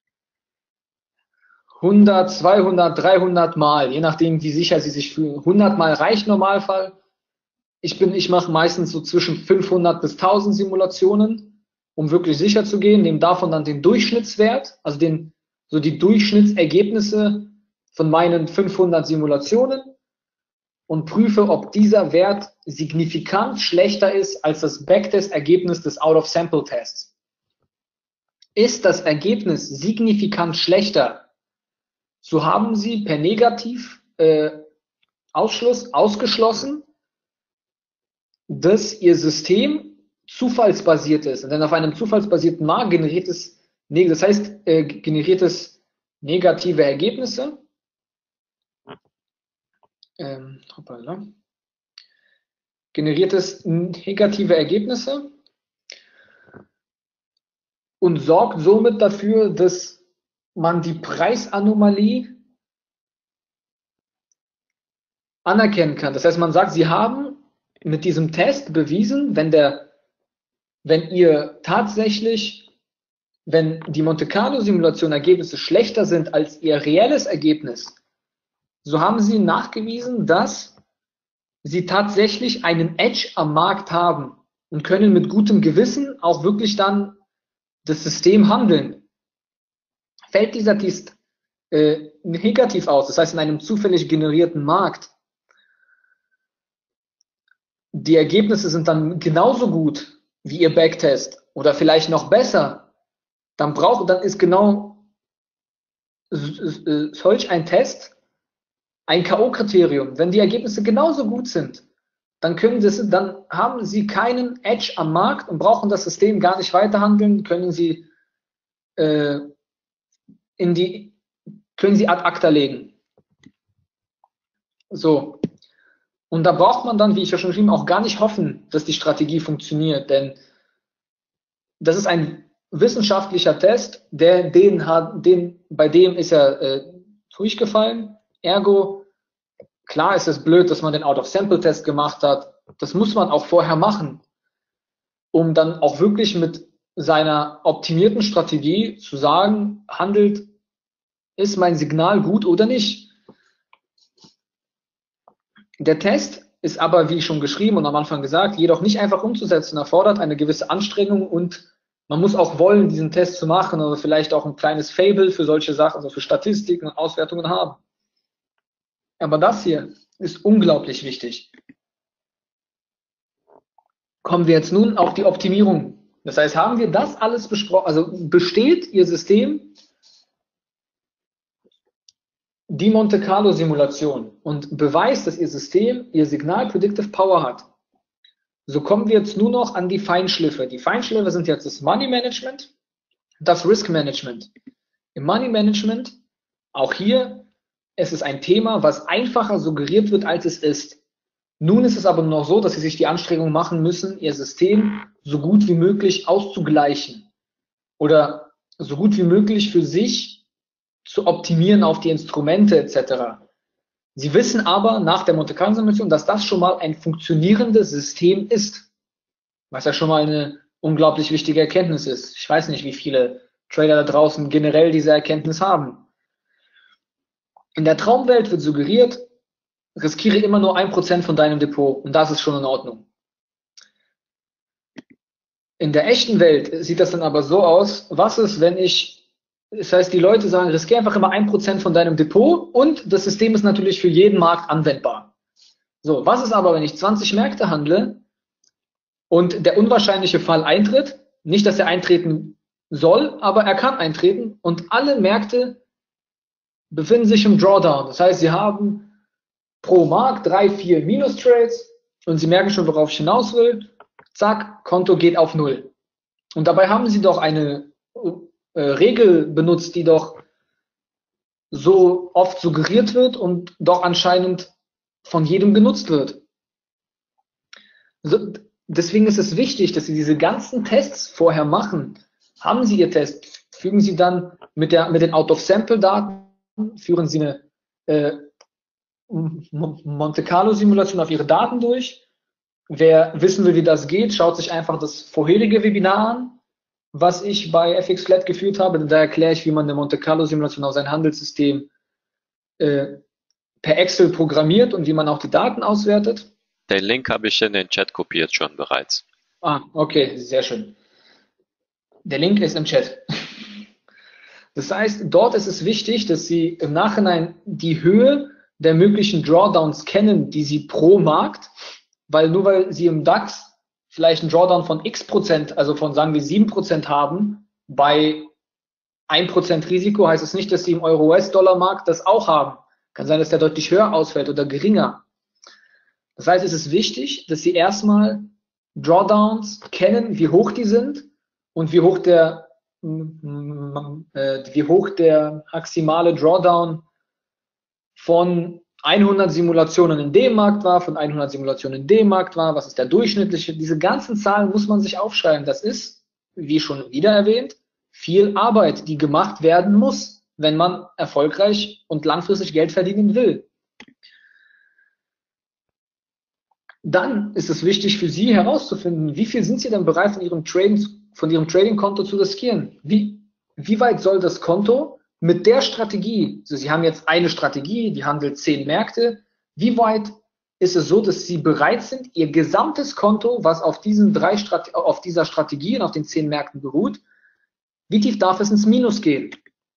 hundert, zweihundert, dreihundert Mal, je nachdem, wie sicher Sie sich fühlen. hundert Mal reicht Normalfall. Ich bin, ich mache meistens so zwischen fünfhundert bis tausend Simulationen, um wirklich sicher zu gehen. Nehme davon dann den Durchschnittswert, also den, so die Durchschnittsergebnisse von meinen fünfhundert Simulationen und prüfe, ob dieser Wert signifikant schlechter ist als das Backtest-Ergebnis des Out-of-Sample-Tests. Ist das Ergebnis signifikant schlechter, so haben Sie per Negativ äh, Ausschluss ausgeschlossen, dass Ihr System zufallsbasiert ist. Und dann auf einem zufallsbasierten Markt generiert es, das heißt, äh, generiert es negative Ergebnisse. Ähm, hoppala. Generiert es negative Ergebnisse und sorgt somit dafür, dass man die Preisanomalie anerkennen kann. Das heißt, man sagt, Sie haben mit diesem Test bewiesen, wenn der, wenn ihr tatsächlich, wenn die Monte Carlo Simulation Ergebnisse schlechter sind als ihr reelles Ergebnis, so haben Sie nachgewiesen, dass Sie tatsächlich einen Edge am Markt haben und können mit gutem Gewissen auch wirklich dann das System handeln. Fällt dieser Test äh, negativ aus, das heißt in einem zufällig generierten Markt, die Ergebnisse sind dann genauso gut wie Ihr Backtest oder vielleicht noch besser, dann braucht, dann ist genau solch ein Test ein K O-Kriterium. Wenn die Ergebnisse genauso gut sind, dann können Sie, dann haben Sie keinen Edge am Markt und brauchen das System gar nicht weiterhandeln, können Sie äh, in die, können Sie ad acta legen. So. Und da braucht man dann, wie ich ja schon geschrieben, auch gar nicht hoffen, dass die Strategie funktioniert, denn das ist ein wissenschaftlicher Test, der den hat, den, bei dem ist er äh, durchgefallen. Ergo, klar ist es blöd, dass man den Out-of-Sample-Test gemacht hat. Das muss man auch vorher machen, um dann auch wirklich mit seiner optimierten Strategie zu sagen, handelt, ist mein Signal gut oder nicht. Der Test ist aber, wie schon geschrieben und am Anfang gesagt, jedoch nicht einfach umzusetzen, erfordert eine gewisse Anstrengung und man muss auch wollen, diesen Test zu machen oder vielleicht auch ein kleines Fable für solche Sachen, also für Statistiken und Auswertungen haben. Aber das hier ist unglaublich wichtig. Kommen wir jetzt nun auf die Optimierung. Das heißt, haben wir das alles besprochen, also besteht Ihr System die Monte Carlo Simulation und beweist, dass Ihr System Ihr Signal Predictive Power hat. So kommen wir jetzt nur noch an die Feinschliffe. Die Feinschliffe sind jetzt das Money Management, das Risk Management. Im Money Management, auch hier, es ist ein Thema, was einfacher suggeriert wird, als es ist. Nun ist es aber noch so, dass Sie sich die Anstrengung machen müssen, Ihr System so gut wie möglich auszugleichen oder so gut wie möglich für sich zu optimieren auf die Instrumente et cetera. Sie wissen aber nach der Monte Carlo Simulation, dass das schon mal ein funktionierendes System ist, was ja schon mal eine unglaublich wichtige Erkenntnis ist. Ich weiß nicht, wie viele Trader da draußen generell diese Erkenntnis haben. In der Traumwelt wird suggeriert, riskiere immer nur ein Prozent von deinem Depot und das ist schon in Ordnung. In der echten Welt sieht das dann aber so aus, was ist, wenn ich, das heißt, die Leute sagen, riskiere einfach immer ein Prozent von deinem Depot und das System ist natürlich für jeden Markt anwendbar. So, was ist aber, wenn ich zwanzig Märkte handle und der unwahrscheinliche Fall eintritt, nicht, dass er eintreten soll, aber er kann eintreten und alle Märkte befinden sich im Drawdown. Das heißt, sie haben pro Markt drei, vier Minus-Trades und sie merken schon, worauf ich hinaus will. Zack, Konto geht auf Null. Und dabei haben sie doch eine äh, Regel benutzt, die doch so oft suggeriert wird und doch anscheinend von jedem genutzt wird. So, deswegen ist es wichtig, dass Sie diese ganzen Tests vorher machen. Haben Sie Ihr Test, fügen Sie dann mit, der, mit den Out-of-Sample-Daten, führen Sie eine äh, Monte Carlo-Simulation auf Ihre Daten durch. Wer wissen will, wie das geht, schaut sich einfach das vorherige Webinar an, was ich bei F X Flat geführt habe. Da erkläre ich, wie man eine Monte Carlo-Simulation auf sein Handelssystem äh, per Excel programmiert und wie man auch die Daten auswertet. Den Link habe ich in den Chat kopiert schon bereits. Ah, okay, sehr schön. Der Link ist im Chat. Das heißt, dort ist es wichtig, dass Sie im Nachhinein die Höhe der möglichen Drawdowns kennen, die Sie pro Markt, weil nur weil Sie im DAX vielleicht einen Drawdown von x Prozent, also von sagen wir sieben Prozent haben, bei ein Prozent Risiko, heißt es nicht, dass Sie im Euro-U S-Dollar-Markt das auch haben. Kann sein, dass der deutlich höher ausfällt oder geringer. Das heißt, es ist wichtig, dass Sie erstmal Drawdowns kennen, wie hoch die sind und wie hoch der, äh, wie hoch der maximale Drawdown von hundert Simulationen in dem Markt war, von hundert Simulationen in dem Markt war, was ist der durchschnittliche. Diese ganzen Zahlen muss man sich aufschreiben. Das ist, wie schon wieder erwähnt, viel Arbeit, die gemacht werden muss, wenn man erfolgreich und langfristig Geld verdienen will. Dann ist es wichtig für Sie herauszufinden, wie viel sind Sie denn bereit, von Ihrem Trading, von Ihrem Trading-Konto zu riskieren? Wie, wie weit soll das Konto mit der Strategie, also Sie haben jetzt eine Strategie, die handelt zehn Märkte, wie weit ist es so, dass Sie bereit sind, Ihr gesamtes Konto, was auf, diesen drei Strate- auf dieser Strategie und auf den zehn Märkten beruht, wie tief darf es ins Minus gehen?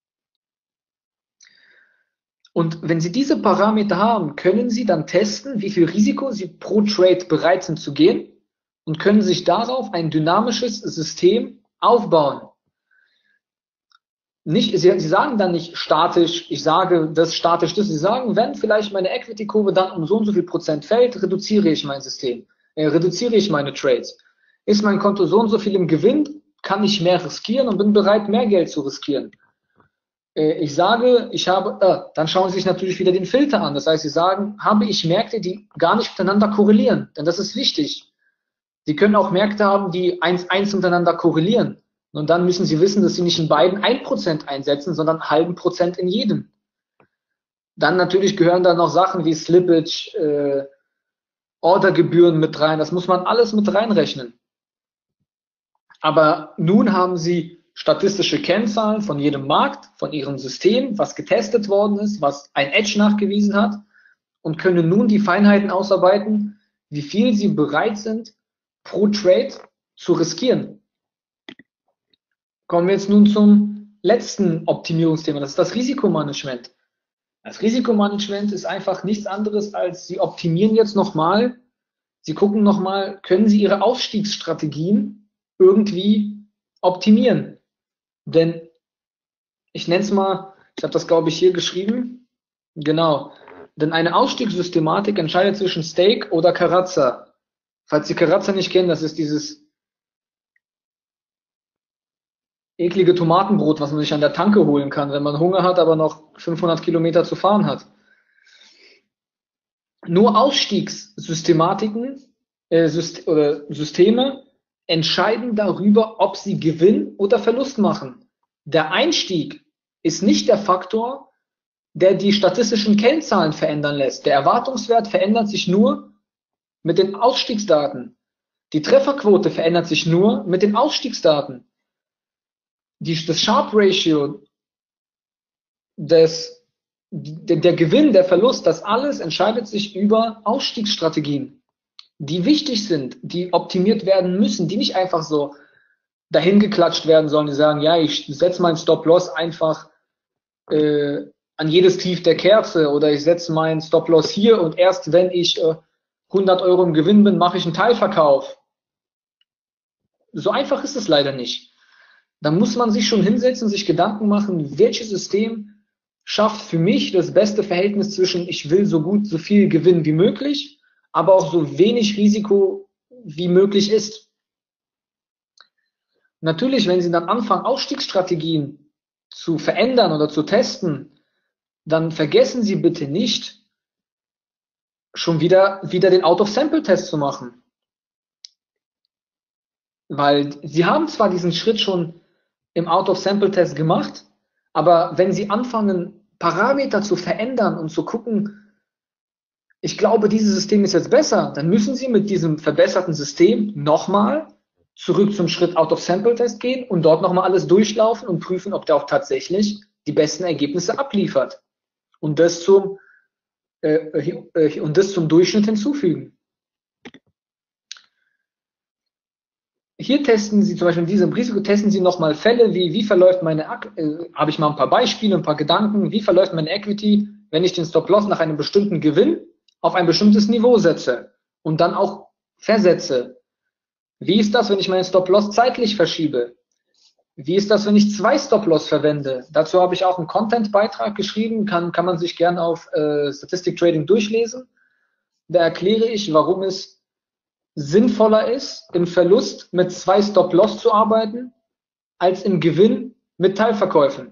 Und wenn Sie diese Parameter haben, können Sie dann testen, wie viel Risiko Sie pro Trade bereit sind zu gehen und können sich darauf ein dynamisches System aufbauen. Nicht, Sie, Sie sagen dann nicht statisch, ich sage das statisch, das. Sie sagen, wenn vielleicht meine Equity-Kurve dann um so und so viel Prozent fällt, reduziere ich mein System, äh, reduziere ich meine Trades. Ist mein Konto so und so viel im Gewinn, kann ich mehr riskieren und bin bereit, mehr Geld zu riskieren. Ich sage, ich habe, äh, dann schauen Sie sich natürlich wieder den Filter an. Das heißt, Sie sagen, habe ich Märkte, die gar nicht miteinander korrelieren? Denn das ist wichtig. Sie können auch Märkte haben, die eins eins miteinander korrelieren. Und dann müssen Sie wissen, dass Sie nicht in beiden ein Prozent einsetzen, sondern einen halben Prozent in jedem. Dann natürlich gehören da noch Sachen wie Slippage, äh, Ordergebühren mit rein. Das muss man alles mit reinrechnen. Aber nun haben Sie statistische Kennzahlen von jedem Markt, von Ihrem System, was getestet worden ist, was ein Edge nachgewiesen hat und können nun die Feinheiten ausarbeiten, wie viel Sie bereit sind, pro Trade zu riskieren. Kommen wir jetzt nun zum letzten Optimierungsthema, das ist das Risikomanagement. Das Risikomanagement ist einfach nichts anderes als, Sie optimieren jetzt nochmal, Sie gucken nochmal, können Sie Ihre Ausstiegsstrategien irgendwie optimieren? Denn ich nenne es mal, ich habe das glaube ich hier geschrieben, genau, denn eine Ausstiegssystematik entscheidet zwischen Steak oder Karazza. Falls Sie Karazza nicht kennen, das ist dieses eklige Tomatenbrot, was man sich an der Tanke holen kann, wenn man Hunger hat, aber noch fünfhundert Kilometer zu fahren hat. Nur Ausstiegssystematiken äh, Syst oder Systeme entscheiden darüber, ob sie Gewinn oder Verlust machen. Der Einstieg ist nicht der Faktor, der die statistischen Kennzahlen verändern lässt. Der Erwartungswert verändert sich nur mit den Ausstiegsdaten. Die Trefferquote verändert sich nur mit den Ausstiegsdaten. Die, das Sharp Ratio, des, der, der Gewinn, der Verlust, das alles entscheidet sich über Ausstiegsstrategien, die wichtig sind, die optimiert werden müssen, die nicht einfach so dahin geklatscht werden sollen, die sagen, ja, ich setze meinen Stop-Loss einfach äh, an jedes Tief der Kerze oder ich setze meinen Stop-Loss hier und erst wenn ich äh, hundert Euro im Gewinn bin, mache ich einen Teilverkauf. So einfach ist es leider nicht. Da muss man sich schon hinsetzen, sich Gedanken machen, welches System schafft für mich das beste Verhältnis zwischen ich will so gut, so viel Gewinn wie möglich, aber auch so wenig Risiko wie möglich ist. Natürlich, wenn Sie dann anfangen, Ausstiegsstrategien zu verändern oder zu testen, dann vergessen Sie bitte nicht, schon wieder, wieder den Out-of-Sample-Test zu machen. Weil Sie haben zwar diesen Schritt schon im Out-of-Sample-Test gemacht, aber wenn Sie anfangen, Parameter zu verändern und zu gucken, ich glaube, dieses System ist jetzt besser, dann müssen Sie mit diesem verbesserten System nochmal zurück zum Schritt Out-of-Sample-Test gehen und dort nochmal alles durchlaufen und prüfen, ob der auch tatsächlich die besten Ergebnisse abliefert. Und das zum, äh, äh, und das zum Durchschnitt hinzufügen. Hier testen Sie zum Beispiel in diesem Risiko, testen Sie nochmal Fälle wie, wie verläuft meine, äh, habe ich mal ein paar Beispiele, ein paar Gedanken, wie verläuft meine Equity, wenn ich den Stop-Loss nach einem bestimmten Gewinn auf ein bestimmtes Niveau setze und dann auch versetze. Wie ist das, wenn ich meinen Stop-Loss zeitlich verschiebe? Wie ist das, wenn ich zwei Stop-Loss verwende? Dazu habe ich auch einen Content-Beitrag geschrieben, kann, kann man sich gerne auf äh, Statistic Trading durchlesen. Da erkläre ich, warum es sinnvoller ist, im Verlust mit zwei Stop-Loss zu arbeiten, als im Gewinn mit Teilverkäufen.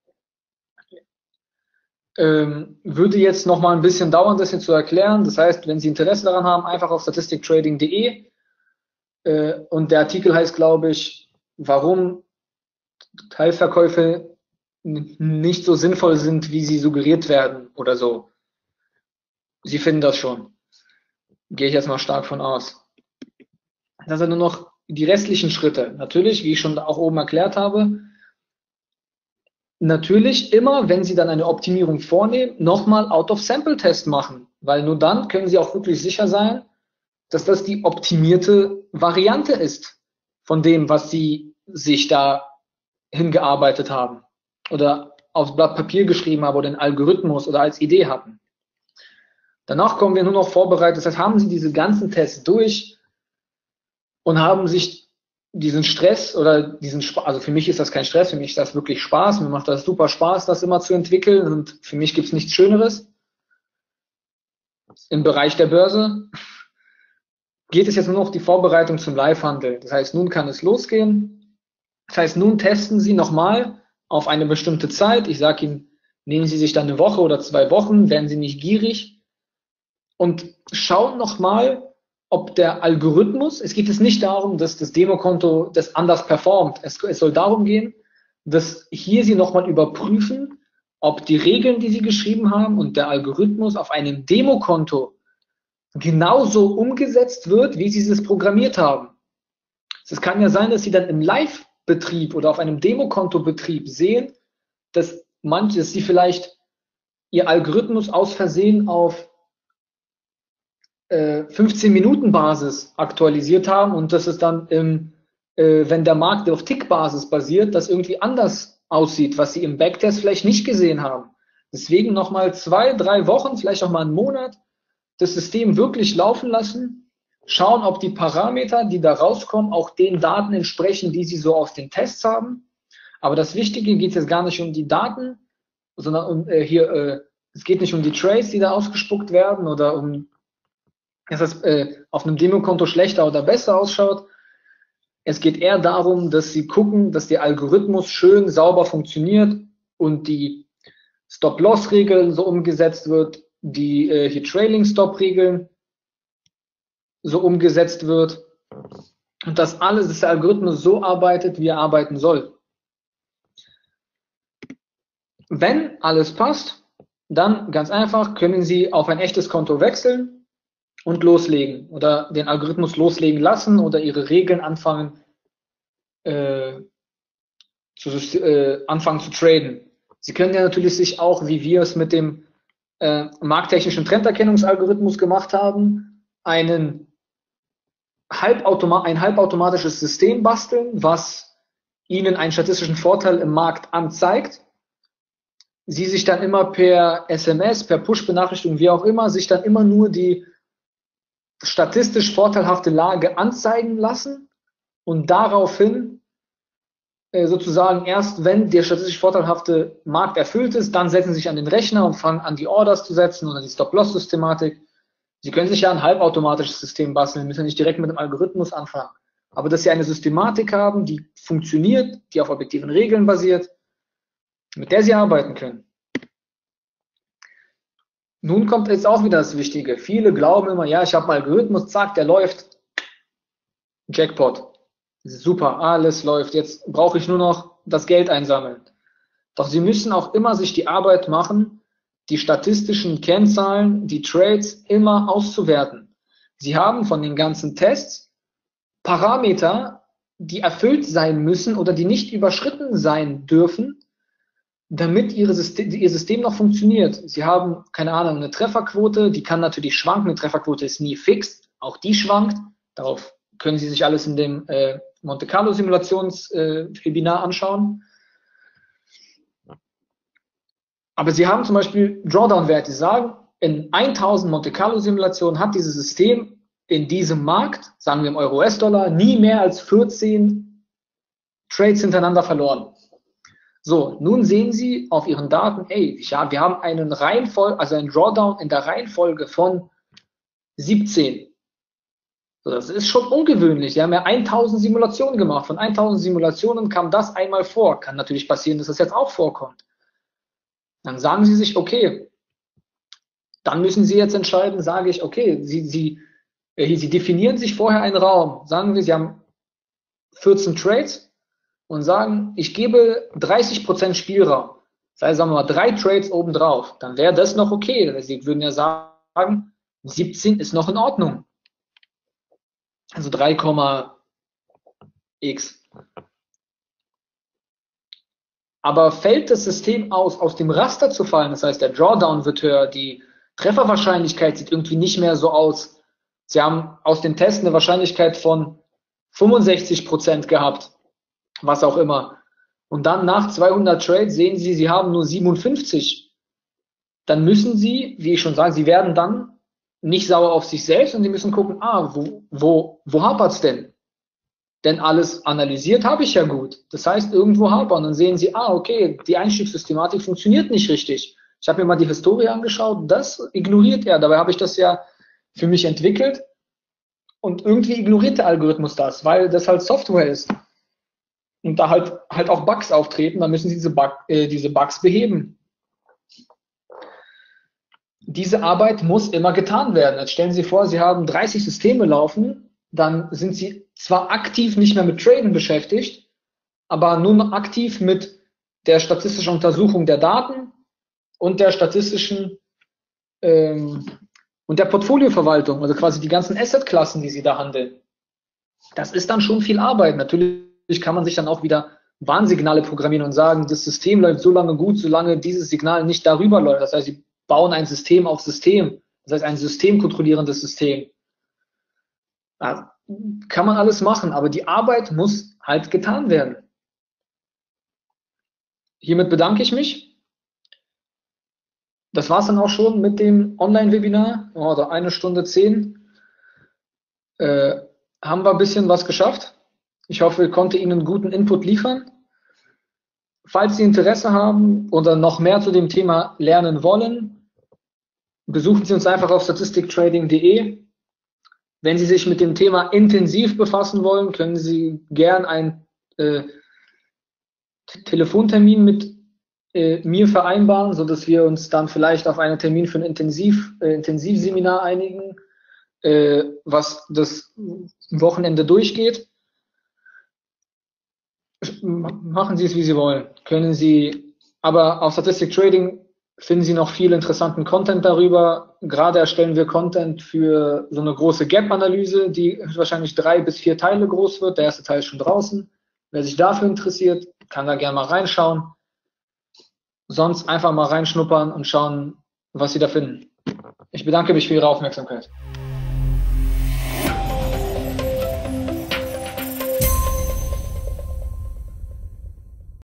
Ähm, würde jetzt noch mal ein bisschen dauern, das hier zu erklären. Das heißt, wenn Sie Interesse daran haben, einfach auf statistic trading punkt de äh, und der Artikel heißt, glaube ich, warum Teilverkäufe nicht so sinnvoll sind, wie sie suggeriert werden oder so. Sie finden das schon. Gehe ich jetzt mal stark von aus. Das sind nur noch die restlichen Schritte. Natürlich, wie ich schon auch oben erklärt habe, natürlich immer, wenn Sie dann eine Optimierung vornehmen, nochmal Out-of-Sample-Test machen, weil nur dann können Sie auch wirklich sicher sein, dass das die optimierte Variante ist von dem, was Sie sich da hingearbeitet haben oder aufs Blatt Papier geschrieben haben oder den Algorithmus oder als Idee hatten. Danach kommen wir nur noch vorbereitet, das heißt, haben Sie diese ganzen Tests durch und haben sich diesen Stress oder diesen Spaß, also für mich ist das kein Stress, für mich ist das wirklich Spaß, mir macht das super Spaß, das immer zu entwickeln und für mich gibt es nichts Schöneres. Im Bereich der Börse geht es jetzt nur noch die Vorbereitung zum Live-Handel. Das heißt, nun kann es losgehen. Das heißt, nun testen Sie nochmal auf eine bestimmte Zeit. Ich sage Ihnen, nehmen Sie sich dann eine Woche oder zwei Wochen, werden Sie nicht gierig und schauen nochmal, ob der Algorithmus, es geht es nicht darum, dass das Demokonto das anders performt. Es, es soll darum gehen, dass hier Sie nochmal überprüfen, ob die Regeln, die Sie geschrieben haben und der Algorithmus auf einem Demokonto genauso umgesetzt wird, wie Sie es programmiert haben. Es kann ja sein, dass Sie dann im Live-Betrieb oder auf einem Demokonto-Betrieb sehen, dass manche, dass Sie vielleicht Ihr Algorithmus aus Versehen auf fünfzehn Minuten Basis aktualisiert haben und dass es dann, im, äh, wenn der Markt auf Tick-Basis basiert, das irgendwie anders aussieht, was Sie im Backtest vielleicht nicht gesehen haben. Deswegen nochmal zwei, drei Wochen, vielleicht auch mal einen Monat, das System wirklich laufen lassen, schauen, ob die Parameter, die da rauskommen, auch den Daten entsprechen, die Sie so aus den Tests haben. Aber das Wichtige geht jetzt gar nicht um die Daten, sondern um, äh, hier, äh, es geht nicht um die Trades, die da ausgespuckt werden oder um dass es äh, auf einem Demokonto schlechter oder besser ausschaut. Es geht eher darum, dass Sie gucken, dass der Algorithmus schön sauber funktioniert und die Stop-Loss-Regeln so umgesetzt wird, die äh, hier Trailing-Stop-Regeln so umgesetzt wird und dass alles, dass der Algorithmus so arbeitet, wie er arbeiten soll. Wenn alles passt, dann ganz einfach können Sie auf ein echtes Konto wechseln. und loslegen oder den Algorithmus loslegen lassen oder ihre Regeln anfangen, äh, zu, äh, anfangen zu traden. Sie können ja natürlich sich auch, wie wir es mit dem äh, markttechnischen Trenderkennungsalgorithmus gemacht haben, einen Halbautomat ein halbautomatisches System basteln, was Ihnen einen statistischen Vorteil im Markt anzeigt. Sie sich dann immer per S M S, per Push-Benachrichtigung, wie auch immer, sich dann immer nur die statistisch vorteilhafte Lage anzeigen lassen und daraufhin äh, sozusagen erst, wenn der statistisch vorteilhafte Markt erfüllt ist, dann setzen Sie sich an den Rechner und fangen an, die Orders zu setzen oder die Stop-Loss-Systematik. Sie können sich ja ein halbautomatisches System basteln, müssen nicht direkt mit dem Algorithmus anfangen. Aber dass Sie eine Systematik haben, die funktioniert, die auf objektiven Regeln basiert, mit der Sie arbeiten können. Nun kommt jetzt auch wieder das Wichtige. Viele glauben immer, ja, ich habe einen Algorithmus, zack, der läuft. Jackpot. Super, alles läuft. Jetzt brauche ich nur noch das Geld einsammeln. Doch Sie müssen auch immer sich die Arbeit machen, die statistischen Kennzahlen, die Trades immer auszuwerten. Sie haben von den ganzen Tests Parameter, die erfüllt sein müssen oder die nicht überschritten sein dürfen, damit ihre System, ihr System noch funktioniert. Sie haben, keine Ahnung, eine Trefferquote, die kann natürlich schwanken. Eine Trefferquote ist nie fix, auch die schwankt. Darauf können Sie sich alles in dem äh, Monte Carlo Simulations-Webinar äh, anschauen. Aber Sie haben zum Beispiel Drawdown-Werte, die sagen, in tausend Monte Carlo Simulationen hat dieses System in diesem Markt, sagen wir im Euro-U S-Dollar, nie mehr als vierzehn Trades hintereinander verloren. So, nun sehen Sie auf Ihren Daten, ey, ja, wir haben einen Reihenfolge, also einen Drawdown in der Reihenfolge von siebzehn. So, das ist schon ungewöhnlich. Sie haben ja tausend Simulationen gemacht. Von tausend Simulationen kam das einmal vor. Kann natürlich passieren, dass das jetzt auch vorkommt. Dann sagen Sie sich, okay, dann müssen Sie jetzt entscheiden, sage ich, okay, Sie, Sie, äh, Sie definieren sich vorher einen Raum. Sagen wir, Sie haben vierzehn Trades und sagen, ich gebe dreißig Prozent Spielraum. Das heißt, sagen wir mal, drei Trades obendrauf. Dann wäre das noch okay. Sie würden ja sagen, siebzehn ist noch in Ordnung. Also drei, x. Aber fällt das System aus, aus dem Raster zu fallen, das heißt, der Drawdown wird höher, die Trefferwahrscheinlichkeit sieht irgendwie nicht mehr so aus. Sie haben aus den Tests eine Wahrscheinlichkeit von fünfundsechzig Prozent gehabt, was auch immer. Und dann nach zweihundert Trades sehen Sie, Sie haben nur siebenundfünfzig. Dann müssen Sie, wie ich schon sage, Sie werden dann nicht sauer auf sich selbst und Sie müssen gucken, ah, wo, wo, wo hapert es denn? Denn alles analysiert habe ich ja gut. Das heißt, irgendwo hapern. Und dann sehen Sie, ah, okay, die Einstiegssystematik funktioniert nicht richtig. Ich habe mir mal die Historie angeschaut, das ignoriert er. Dabei habe ich das ja für mich entwickelt. Und irgendwie ignoriert der Algorithmus das, weil das halt Software ist. Und da halt, halt auch Bugs auftreten, dann müssen Sie diese, Bug, äh, diese Bugs beheben. Diese Arbeit muss immer getan werden. Jetzt stellen Sie sich vor, Sie haben dreißig Systeme laufen, dann sind Sie zwar aktiv nicht mehr mit Traden beschäftigt, aber nur noch aktiv mit der statistischen Untersuchung der Daten und der statistischen ähm, und der Portfolioverwaltung, also quasi die ganzen Assetklassen, die Sie da handeln. Das ist dann schon viel Arbeit. Natürlich kann man sich dann auch wieder Warnsignale programmieren und sagen, das System läuft so lange gut, solange dieses Signal nicht darüber läuft. Das heißt, Sie bauen ein System auf System, das heißt ein systemkontrollierendes System. Ja, kann man alles machen, aber die Arbeit muss halt getan werden. Hiermit bedanke ich mich. Das war es dann auch schon mit dem Online-Webinar. Oh, also eine Stunde zehn. Äh, haben wir ein bisschen was geschafft. Ich hoffe, ich konnte Ihnen einen guten Input liefern. Falls Sie Interesse haben oder noch mehr zu dem Thema lernen wollen, besuchen Sie uns einfach auf statistiktrading punkt de. Wenn Sie sich mit dem Thema intensiv befassen wollen, können Sie gern einen äh, Telefontermin mit äh, mir vereinbaren, sodass wir uns dann vielleicht auf einen Termin für ein Intensiv, äh, Intensivseminar einigen, äh, was das Wochenende durchgeht. Machen Sie es, wie Sie wollen. Können Sie, aber auf Statistik Trading finden Sie noch viel interessanten Content darüber. Gerade erstellen wir Content für so eine große Gap-Analyse, die wahrscheinlich drei bis vier Teile groß wird. Der erste Teil ist schon draußen. Wer sich dafür interessiert, kann da gerne mal reinschauen. Sonst einfach mal reinschnuppern und schauen, was Sie da finden. Ich bedanke mich für Ihre Aufmerksamkeit.